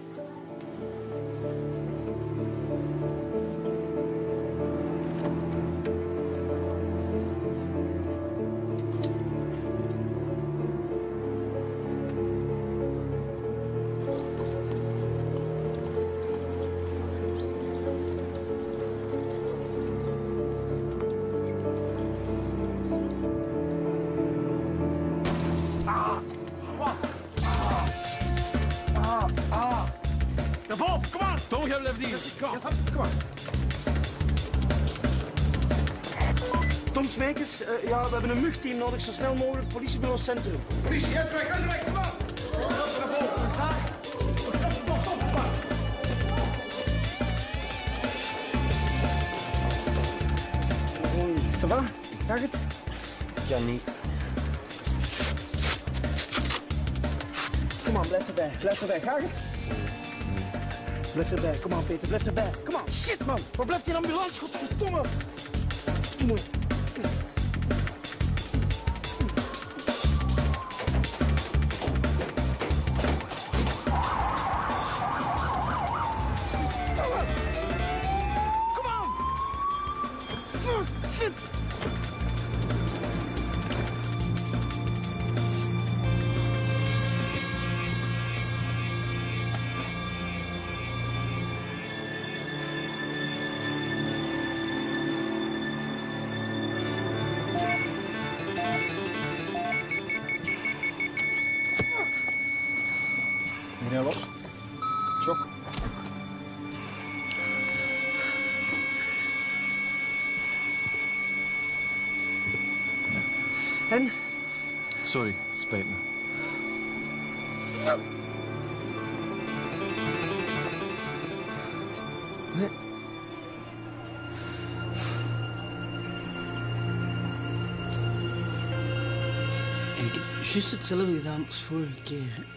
Daarboven, kom aan! Tom, jij blijft hier. Kom aan. Tom Smekers, ja, we hebben een mugteam nodig, zo snel mogelijk, politiebureau Centrum. Politie, uit de weg, kom aan! Daarboven, graag. Stop, kom aan. Ça va? Gaat het? Ja, niet. Kom aan, blijf erbij. Blijf erbij. Gaat het? Blijf erbij. Kom aan, Peter. Blijf erbij. Kom aan. Shit, man. Waar blijft die ambulance? Godverdomme. Verdomme. Kom aan! Fuck, shit! Meneer Los? Tjok. En? Sorry, het spijt me. Nee. En ik heb juist hetzelfde gedaan als vorige keer.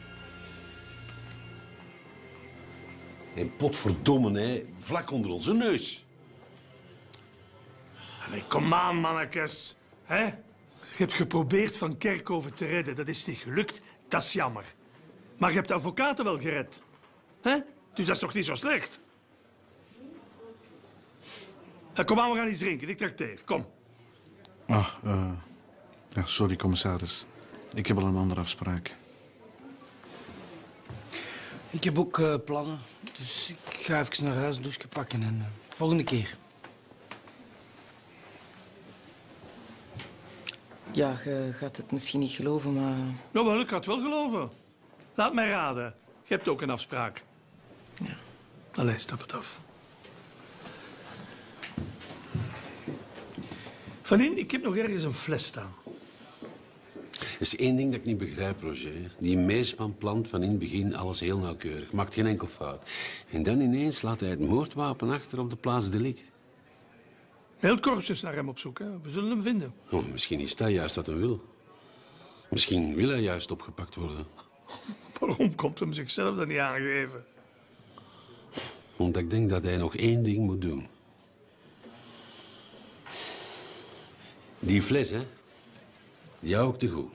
En potverdomme, hè. Vlak onder onze neus. Allee, kom aan, mannekes. Hè? Je hebt geprobeerd Van Kerkhoven te redden. Dat is niet gelukt. Dat is jammer. Maar je hebt de advocaten wel gered. Hè? Dus dat is toch niet zo slecht? Kom aan, we gaan iets drinken. Ik trakteer. Kom. Ja, sorry, commissaris. Ik heb al een andere afspraak. Ik heb ook plannen, dus ik ga even naar huis een douche pakken en volgende keer. Ja, je gaat het misschien niet geloven, maar... Jawel, ik ga het wel geloven. Laat mij raden. Je hebt ook een afspraak. Ja. Allee, stap het af. Van in, ik heb nog ergens een fles staan. Er is één ding dat ik niet begrijp, Roger. Die Meesman plant van in het begin alles heel nauwkeurig. Maakt geen enkel fout. En dan ineens laat hij het moordwapen achter op de plaats delict. Heel het korps is naar hem op zoek. Hè. We zullen hem vinden. Oh, misschien is dat juist wat hij wil. Misschien wil hij juist opgepakt worden. Waarom komt hem zichzelf dan niet aangeven? Omdat ik denk dat hij nog één ding moet doen. Die fles, hè? Die hou ik te goed.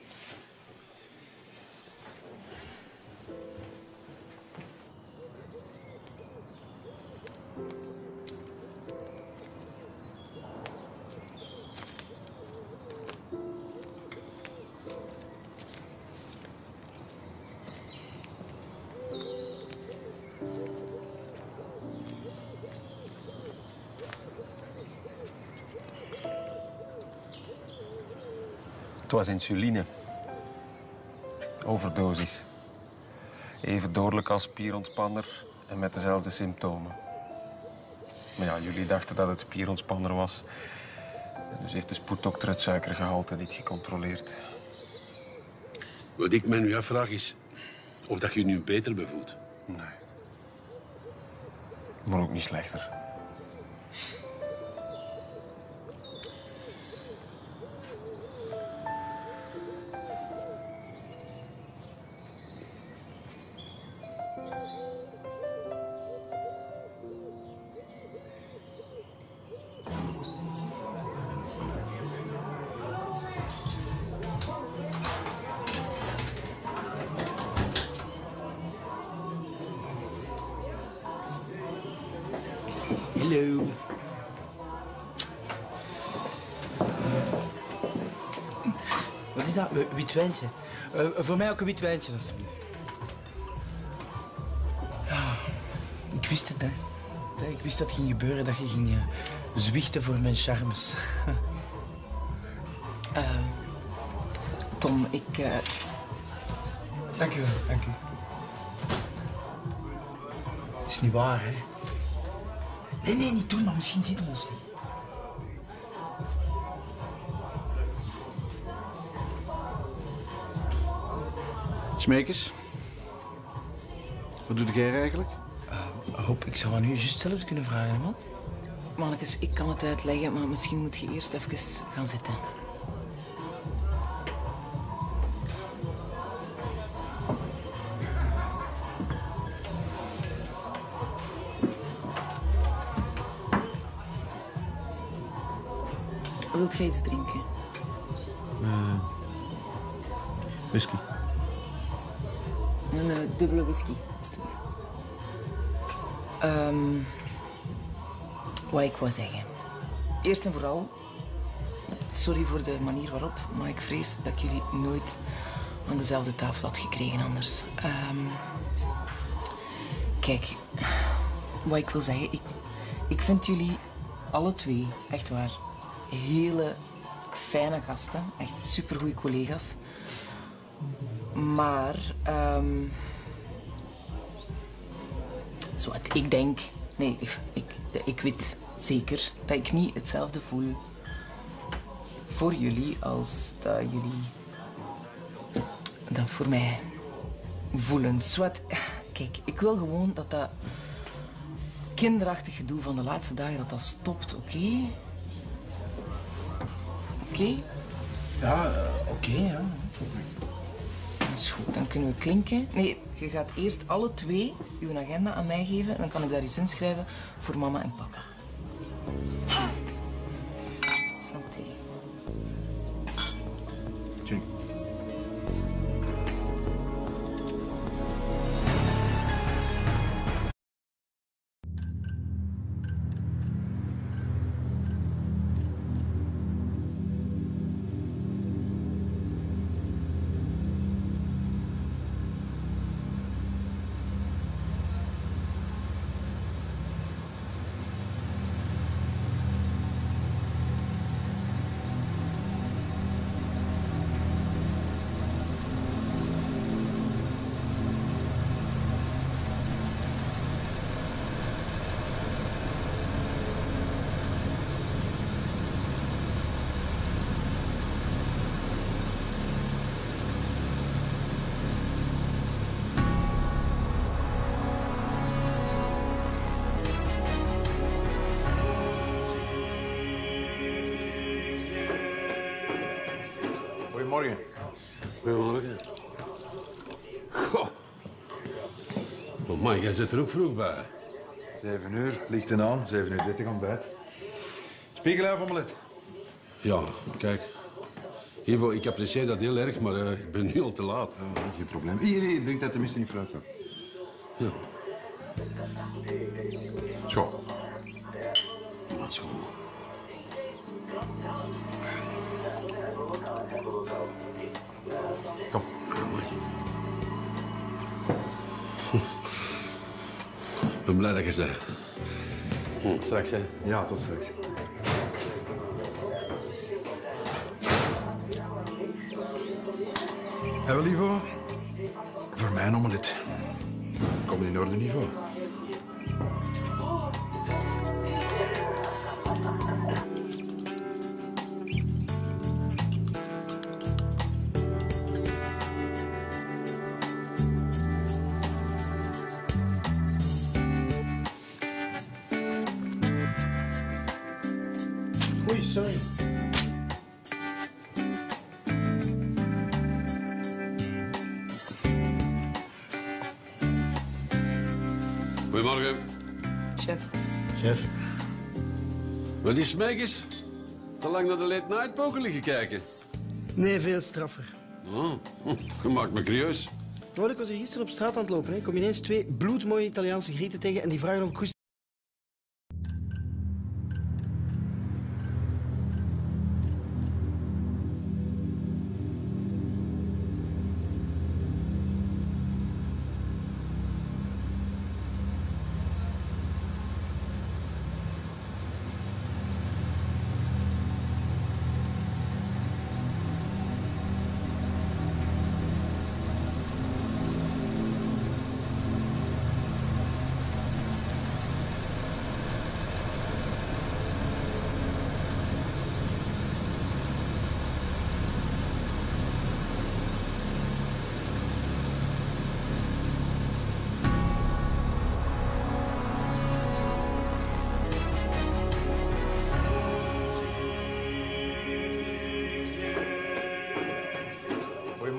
Het was insuline. Overdosis. Even dodelijk als spierontspanner en met dezelfde symptomen. Maar ja, jullie dachten dat het spierontspanner was. En dus heeft de spoeddokter het suikergehalte niet gecontroleerd. Wat ik me nu afvraag is of dat je je nu beter bevoelt. Nee. Maar ook niet slechter. Hallo. Wat is dat? Wit wijntje. Voor mij ook een wit wijntje, alstublieft. Ik wist het, hè. Ik wist dat het ging gebeuren, dat je ging zwichten voor mijn charmes. Tom, Dank u wel, dank u. Het is niet waar, hè? Nee, niet doen, maar misschien ziet hij ons niet. Smekers, wat doet jij eigenlijk? Rob, ik zou aan u juist zelf kunnen vragen, hè, man. Mannekes, ik kan het uitleggen, maar misschien moet je eerst even gaan zitten. Wilt jij iets drinken? Whisky. Een dubbele whisky, alstublieft. Wat ik wou zeggen. Eerst en vooral, sorry voor de manier waarop, maar ik vrees dat ik jullie nooit aan dezelfde tafel had gekregen anders. Kijk, wat ik wil zeggen, ik vind jullie alle twee, echt waar, hele fijne gasten. Echt supergoeie collega's. Maar, zoals ik denk, nee, ik weet zeker dat ik niet hetzelfde voel voor jullie als dat jullie dat voor mij voelen. Zwat, kijk, ik wil gewoon dat kinderachtig gedoe van de laatste dagen, dat stopt, oké? Oké? Ja, oké, ja. Dat is goed, dan kunnen we klinken. Nee, je gaat eerst alle twee uw agenda aan mij geven. Dan kan ik daar iets inschrijven voor mama en papa. Santé. Check. Goedemorgen. Goedemorgen. Goh. Oh man, jij zit er ook vroeg bij. 7 uur, lichten aan, 7:30 ontbijt. Spiegeluif-omelet. Ja, kijk. Ivo, ik apprecieer dat heel erg, maar ik ben nu al te laat. Geen probleem. Hier, drink dat tenminste niet fruit. Ja. Zo. Dat is goed. Kom. Ik ben blij dat je bent. Straks, hè? Ja, tot straks. En wel, Ivo? Voor mij een omelet. Kom in orde, niveau. Oei, sorry. Goedemorgen. Chef. Chef. Wat is Smekers? Te lang naar de late night poker liggen kijken? Nee, veel straffer. Oh, je maakt me curieus. Oh, ik was hier gisteren op straat aan het lopen. Hè. Ik kom ineens 2 bloedmooie Italiaanse grieten tegen en die vragen of ik goed...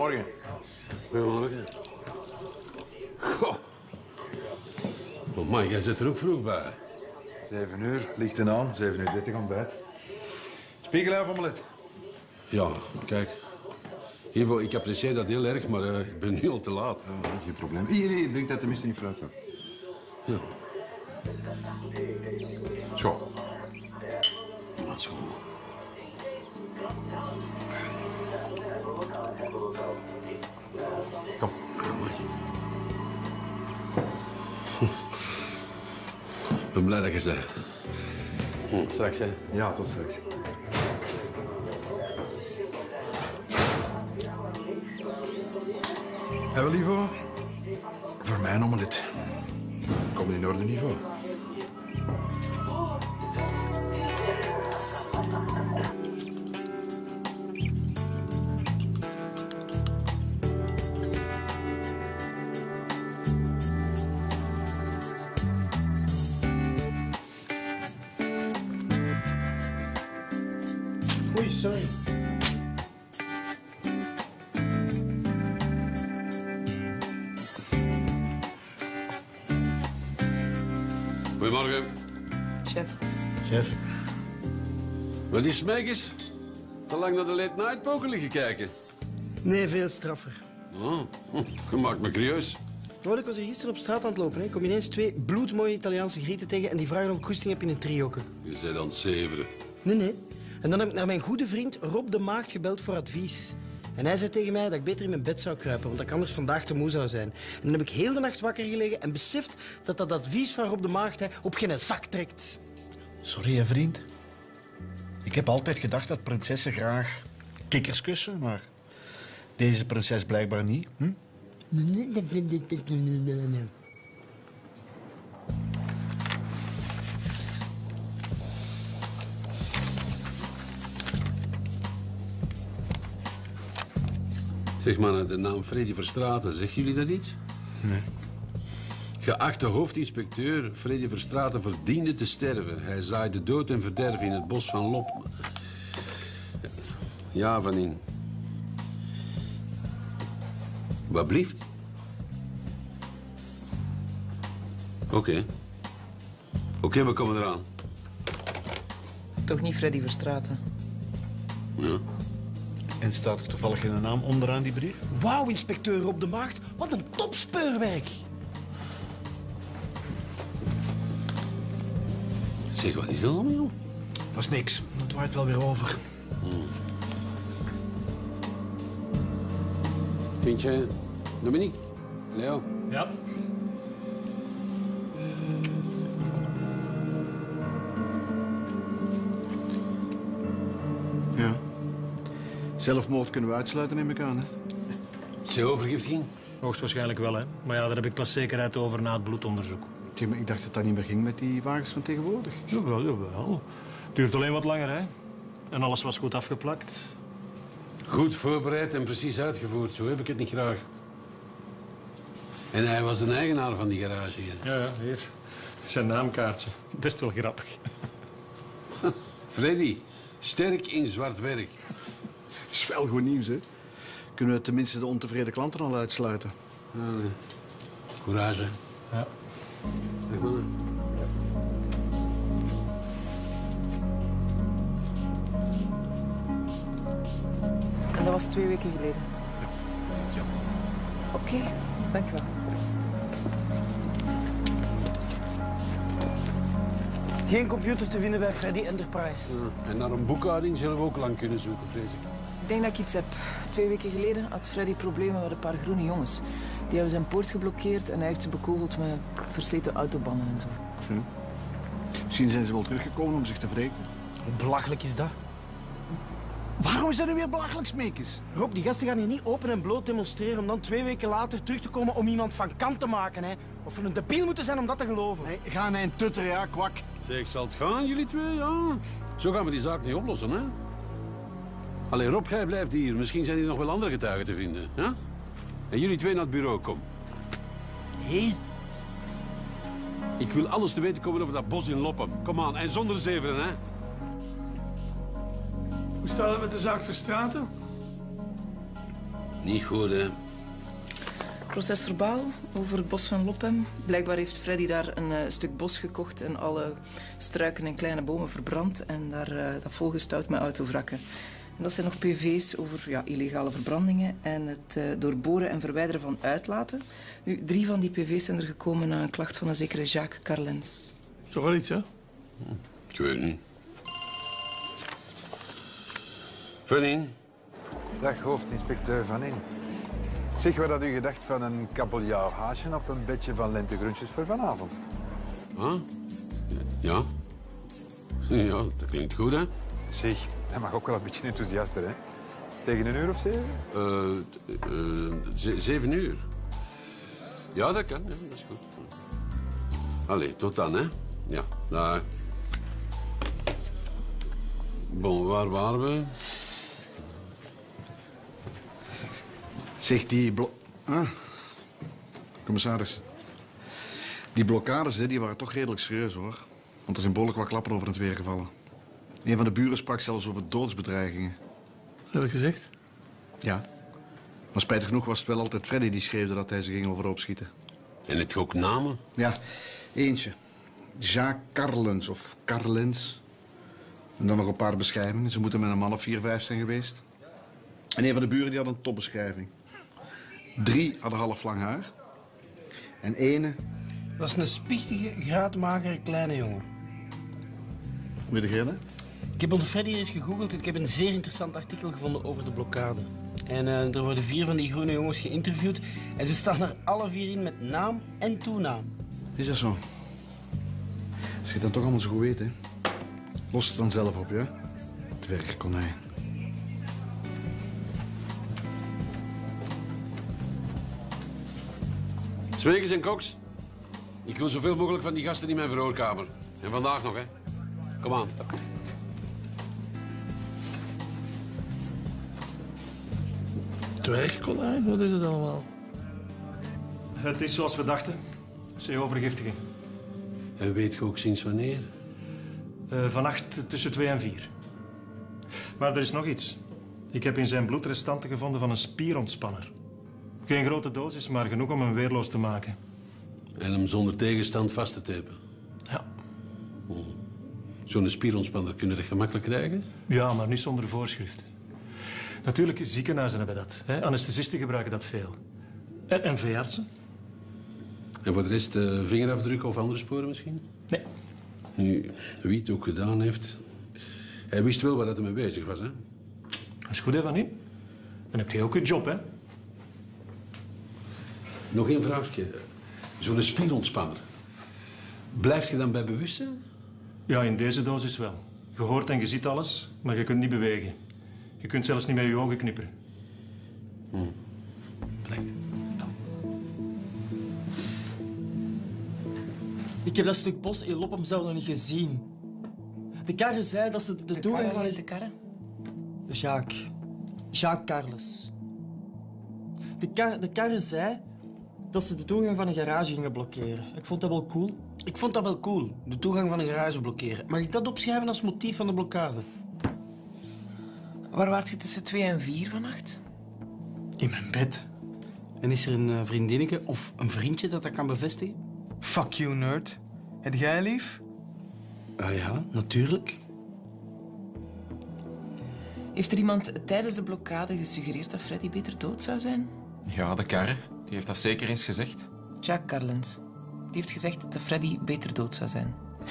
Morgen. Goedemorgen. Goh. Oh man, jij zit er ook vroeg bij. 7 uur, lichten aan, 7:30 ontbijt. Spiegelei of omelet? Ja, kijk. Ivo, ik apprecieer dat heel erg, maar ik ben nu al te laat. Oh, geen probleem. Hier, drink dat tenminste niet fruit, zo. Ja. Zo. Dat is goed. Kom. Ik ben blij dat je zei. Straks, hè? Ja, tot straks. En wel, Ivo? Voor mij een omelet. Kom in orde, Ivo. Oei, sorry. Goedemorgen. Chef. Chef. Wil die smekers te lang naar de late night poker liggen kijken? Nee, veel straffer. Oh, je maakt me curieus. Oh, ik was hier gisteren op straat aan het lopen. Hè. Ik kom ineens 2 bloedmooie Italiaanse grieten tegen en die vragen of ik goesting heb in een trioke. Je bent aan het zeveren. Nee. En dan heb ik naar mijn goede vriend Rob de Maagd gebeld voor advies. En hij zei tegen mij dat ik beter in mijn bed zou kruipen, want ik anders vandaag te moe zou zijn. En dan heb ik heel de nacht wakker gelegen en beseft dat dat advies van Rob de Maagd op geen zak trekt. Sorry, hè, vriend. Ik heb altijd gedacht dat prinsessen graag kikkers kussen, maar deze prinses blijkbaar niet. Hm? Zeg maar, de naam Freddy Verstraeten, zegt jullie dat iets? Nee. Geachte hoofdinspecteur, Freddy Verstraeten verdiende te sterven. Hij zaaide dood en verderf in het bos van Lop. Ja, van in. Wat blieft? Oké, we komen eraan. Toch niet Freddy Verstraeten. Ja. En staat er toevallig geen naam onderaan die brief? Wauw, inspecteur Rob de Maagd. Wat een topspeurwerk. Zeg, wat is dat allemaal, joh? Dat is niks. Dat waait wel weer over. Vind je Dominique? Leo? Ja. Ja. Zelfmoord kunnen we uitsluiten, neem ik aan, hè? CO-vergiftiging? Hoogstwaarschijnlijk wel, hè. Maar ja, daar heb ik pas zekerheid over na het bloedonderzoek. Tja, maar ik dacht dat dat niet meer ging met die wagens van tegenwoordig. Jawel. Duurt alleen wat langer, hè. En alles was goed afgeplakt. Goed voorbereid en precies uitgevoerd. Zo heb ik het niet graag. En hij was de eigenaar van die garage hier. Ja, hier. Zijn naamkaartje. Best wel grappig. Freddy, sterk in zwart werk. Dat is wel goed nieuws, hè? Kunnen we tenminste de ontevreden klanten al uitsluiten? Ja, nee. Courage. Ja. Dag, mannen. En dat was 2 weken geleden. Ja. Oké, dank u wel. Geen computers te vinden bij Freddy Enterprise. Ja. En naar een boekhouding zullen we ook lang kunnen zoeken, vrees ik. Ik denk dat ik iets heb. 2 weken geleden had Freddy problemen met een paar groene jongens. Die hebben zijn poort geblokkeerd en hij heeft ze bekogeld met versleten autobanden en zo. Misschien zijn ze wel teruggekomen om zich te wreken. Hoe belachelijk is dat? Waarom zijn er weer belachelijk smekers? Rob, die gasten gaan hier niet open en bloot demonstreren om dan 2 weken later terug te komen om iemand van kant te maken. Hè. Of we een debiel moeten zijn om dat te geloven. Nee, ga naar een tutter, ja, kwak. Zeg, zal het gaan, jullie twee? Ja. Zo gaan we die zaak niet oplossen, hè? Allee, Rob, jij blijft hier. Misschien zijn hier nog wel andere getuigen te vinden. Ja? En jullie twee naar het bureau, kom. Hé. Ik wil alles te weten komen over dat bos in Loppem. Kom aan, en zonder zeveren, hè? Hoe staat het met de zaak Verstraeten? Niet goed, hè? Procesverbaal over het bos van Lopem. Blijkbaar heeft Freddy daar een stuk bos gekocht en alle struiken en kleine bomen verbrand en daar dat volgestouwd met autovrakken. En dat zijn nog PV's over illegale verbrandingen en het doorboren en verwijderen van uitlaten. Nu, 3 van die PV's zijn er gekomen na een klacht van een zekere Jacques Carlens. Is toch wel iets, hè? Ik weet niet. Van In. Dag, hoofdinspecteur Van In. Zeg, wat had u gedacht van een kabeljauwhaasje op een bedje van lentegroentjes voor vanavond? Ah? Ja. Ja, dat klinkt goed, hè? Zeg, dat mag ook wel een beetje enthousiaster, hè? Tegen 1 uur of 7? 7 uur. Ja, dat kan. Ja, dat is goed. Allee, tot dan, hè? Ja, daar. Bon, waar waren we? Zeg, commissaris. Die blokkades die waren toch redelijk serieus, hoor. Want er zijn behoorlijk wat klappen over het weer gevallen. Een van de buren sprak zelfs over doodsbedreigingen. Heb ik gezegd? Ja. Maar spijtig genoeg was het wel altijd Freddy die schreeuwde dat hij ze ging overhoop schieten. En heb je ook namen? Ja, eentje. Jacques Carlens of Carlens. En dan nog een paar beschrijvingen. Ze moeten met een man of 4, 5 zijn geweest. En een van de buren die had een topbeschrijving. 3 hadden half lang haar. En ene... Dat is een spichtige, graadmagere kleine jongen. Weet je dat? Ik heb onze Freddy eens gegoogeld en ik heb een zeer interessant artikel gevonden over de blokkade. En er worden 4 van die groene jongens geïnterviewd. En ze staan er alle 4 in met naam en toenaam. Is dat zo? Als je het dan toch allemaal zo goed weet, hè? Los het dan zelf op, ja? Dwergkonijn. Smekers en Koks. Ik wil zoveel mogelijk van die gasten in mijn verhoorkamer. En vandaag nog, hè. Kom aan. Dwergkonijn? Wat is het allemaal? Het is zoals we dachten. CO-vergiftiging. En weet je ook sinds wanneer? Vannacht tussen 2 en 4. Maar er is nog iets. Ik heb in zijn bloed restanten gevonden van een spierontspanner. Geen grote dosis, maar genoeg om hem weerloos te maken. En hem zonder tegenstand vast te tapen? Ja. Zo'n spierontspanner kunnen dat gemakkelijk krijgen? Ja, maar niet zonder voorschrift. Natuurlijk, ziekenhuizen hebben dat. Hè? Anesthesisten gebruiken dat veel. En veeartsen. En voor de rest vingerafdrukken of andere sporen misschien? Nee. Nu, wie het ook gedaan heeft... Hij wist wel waar hij mee bezig was, hè? Dat is goed, hè, Van In? Dan heb je ook een job, hè? Nog één vraagje. Zo'n spierontspanner. Blijf je dan bij bewustzijn? Ja, in deze dosis wel. Je hoort en je ziet alles, maar je kunt niet bewegen. Je kunt zelfs niet met je ogen knipperen. Bedankt. Ik heb dat stuk bos in Lopem zelf nog niet gezien. De karre zei dat ze de toegang van... de karre? Jacques Carles. De karre zei dat ze de toegang van een garage gingen blokkeren. Ik vond dat wel cool. Ik vond dat wel cool, de toegang van een garage blokkeren. Mag ik dat opschrijven als motief van de blokkade? Waar waart je tussen 2 en 4 vannacht? In mijn bed. En is er een vriendinnetje of een vriendje dat kan bevestigen? Fuck you, nerd. Heb jij lief? Ja, natuurlijk. Heeft er iemand tijdens de blokkade gesuggereerd dat Freddy beter dood zou zijn? Ja, de karre. Die heeft dat zeker eens gezegd. Jacques Carlens. Die heeft gezegd dat Freddy beter dood zou zijn.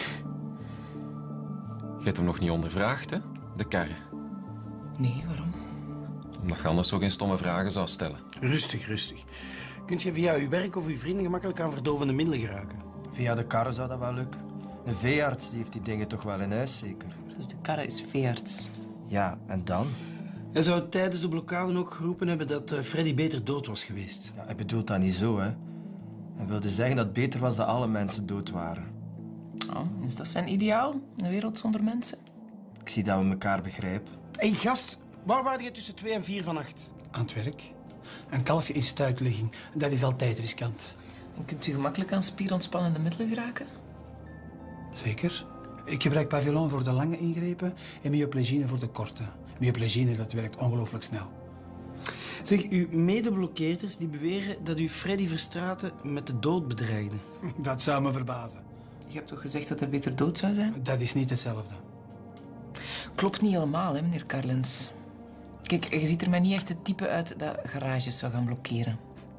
Je hebt hem nog niet ondervraagd, hè? De karre. Nee, waarom? Omdat je anders zo geen stomme vragen zou stellen. Rustig, rustig. Kunt je via uw werk of uw vrienden gemakkelijk aan verdovende middelen geraken? Via de karre zou dat wel lukken. Een veearts die heeft die dingen toch wel in huis, zeker? Dus de karre is veearts. Ja, en dan? Hij zou tijdens de blokkade ook geroepen hebben dat Freddy beter dood was geweest. Ja, hij bedoelt dat niet zo, hè. Hij wilde zeggen dat het beter was dat alle mensen dood waren. Oh, is dat zijn ideaal? Een wereld zonder mensen? Ik zie dat we elkaar begrijpen. Hé, gast. Waar waren je tussen 2 en 4 vannacht? Aan het werk. Een kalfje in stuitligging. Dat is altijd riskant. En kunt u gemakkelijk aan spierontspannende middelen geraken? Zeker. Ik gebruik Pavilon voor de lange ingrepen en myoplegine voor de korte. Myoplegine, dat werkt ongelooflijk snel. Zeg, uw medeblokkeerders die beweren dat u Freddy Verstraeten met de dood bedreigde. Dat zou me verbazen. Je hebt toch gezegd dat hij beter dood zou zijn? Dat is niet hetzelfde. Klopt niet helemaal, hè, meneer Carlens. Kijk, je ziet er mij niet echt het type uit dat garages zou gaan blokkeren.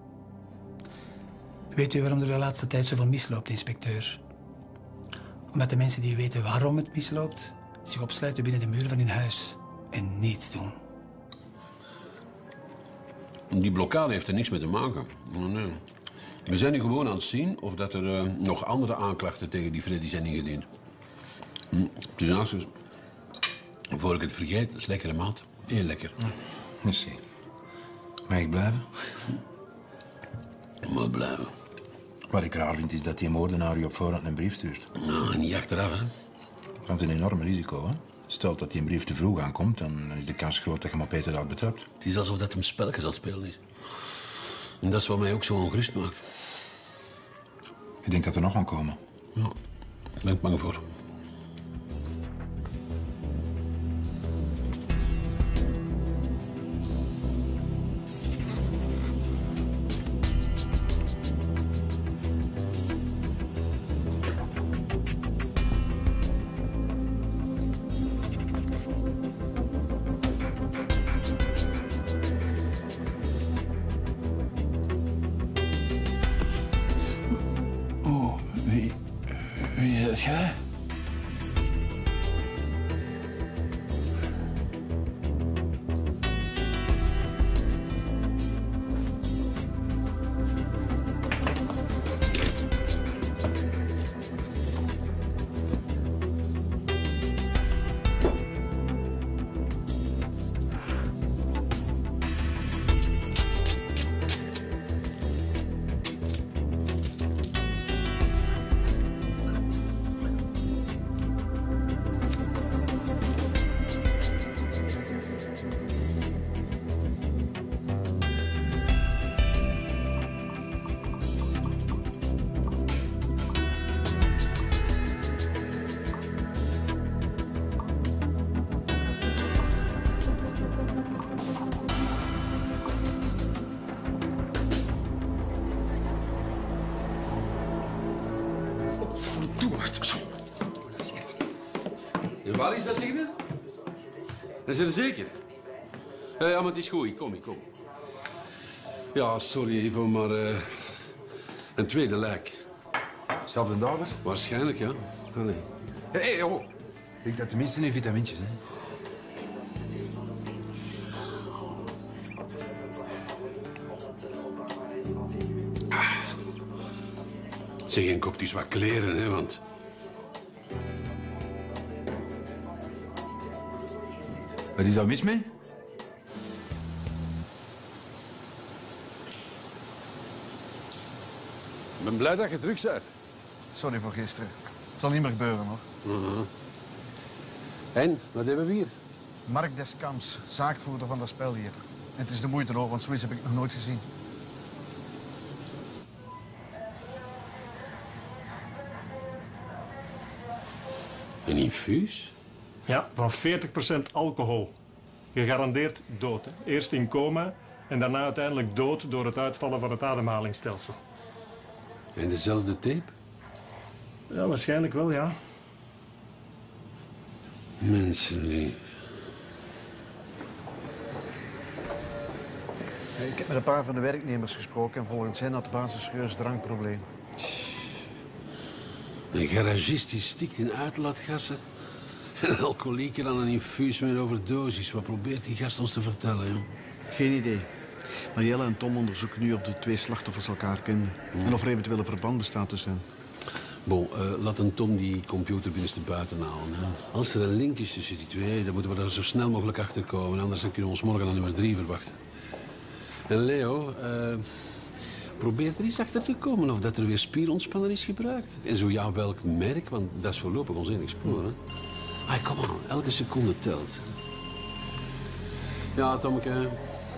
Weet u waarom er de laatste tijd zoveel misloopt, inspecteur? Omdat de mensen die weten waarom het misloopt, zich opsluiten binnen de muren van hun huis en niets doen. Die blokkade heeft er niks mee te maken. Nee. We zijn nu gewoon aan het zien of dat er nog andere aanklachten tegen die Freddy zijn ingediend. Het is naast, voor ik het vergeet, dat is lekkere maat. Heel lekker. Merci. Mag ik blijven? Moet blijven. Wat ik raar vind is dat die moordenaar u op voorhand een brief stuurt. Nou, niet achteraf, hè. Dat is een enorm risico, hè. Stel dat die brief te vroeg aankomt, dan is de kans groot dat je hem op heterdaad betrapt. Het is alsof dat hem spelletjes aan het spelen is. En dat is wat mij ook zo ongerust maakt. Je denkt dat er nog gaan komen? Ja, daar ben ik bang voor. Wie zit jij? En waar is dat, zeg je? Dat is er zeker. Ja, maar het is goed. Ik kom. Ja, sorry, Ivo, maar een tweede lijk. Zelfde dader? Waarschijnlijk, ja. Allee. Hé, oh. Ik denk dat tenminste een vitamintjes, hè. Zeg, en koopt eens wat kleren, hè, want... Wat is daar mis mee? Ik ben blij dat je terug bent. Sorry voor gisteren. Het zal niet meer gebeuren, hoor. En, wat hebben we hier? Mark Deskamps, zaakvoerder van dat spel hier. En het is de moeite, hoor, want zoiets heb ik nog nooit gezien. Een infuus? Ja, van 40% alcohol. Gegarandeerd dood. Hè. Eerst in coma en daarna uiteindelijk dood door het uitvallen van het ademhalingsstelsel. En dezelfde tape? Ja, waarschijnlijk wel, ja. Mensenlief. Ik heb met een paar van de werknemers gesproken en volgens hen had de baas een serieus drankprobleem. Een garagist die stikt in uitlaatgassen. En een alcoholieker aan een infuus met overdosis. Wat probeert die gast ons te vertellen, joh? Geen idee. Marielle en Tom onderzoeken nu of de twee slachtoffers elkaar kenden. En of er eventueel een verband bestaat tussen hen. Bon, laat een Tom die computer binnenstebuiten halen. Hè. Als er een link is tussen die twee, dan moeten we er zo snel mogelijk achter komen. Anders dan kunnen we ons morgen aan nummer 3 verwachten. En Leo, probeer er eens achter te komen of dat er weer spierontspanner is gebruikt. En zo ja, welk merk, want dat is voorlopig ons enige spoor. Hè. Ah, kom aan, elke seconde telt. Ja, Tommeke.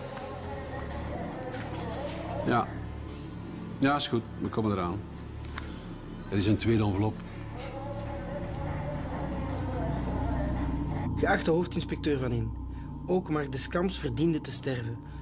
Ja. Ja, is goed. We komen eraan. Er is een tweede envelop. Geachte hoofdinspecteur Van In. Ook Mark Deskamps verdiende te sterven.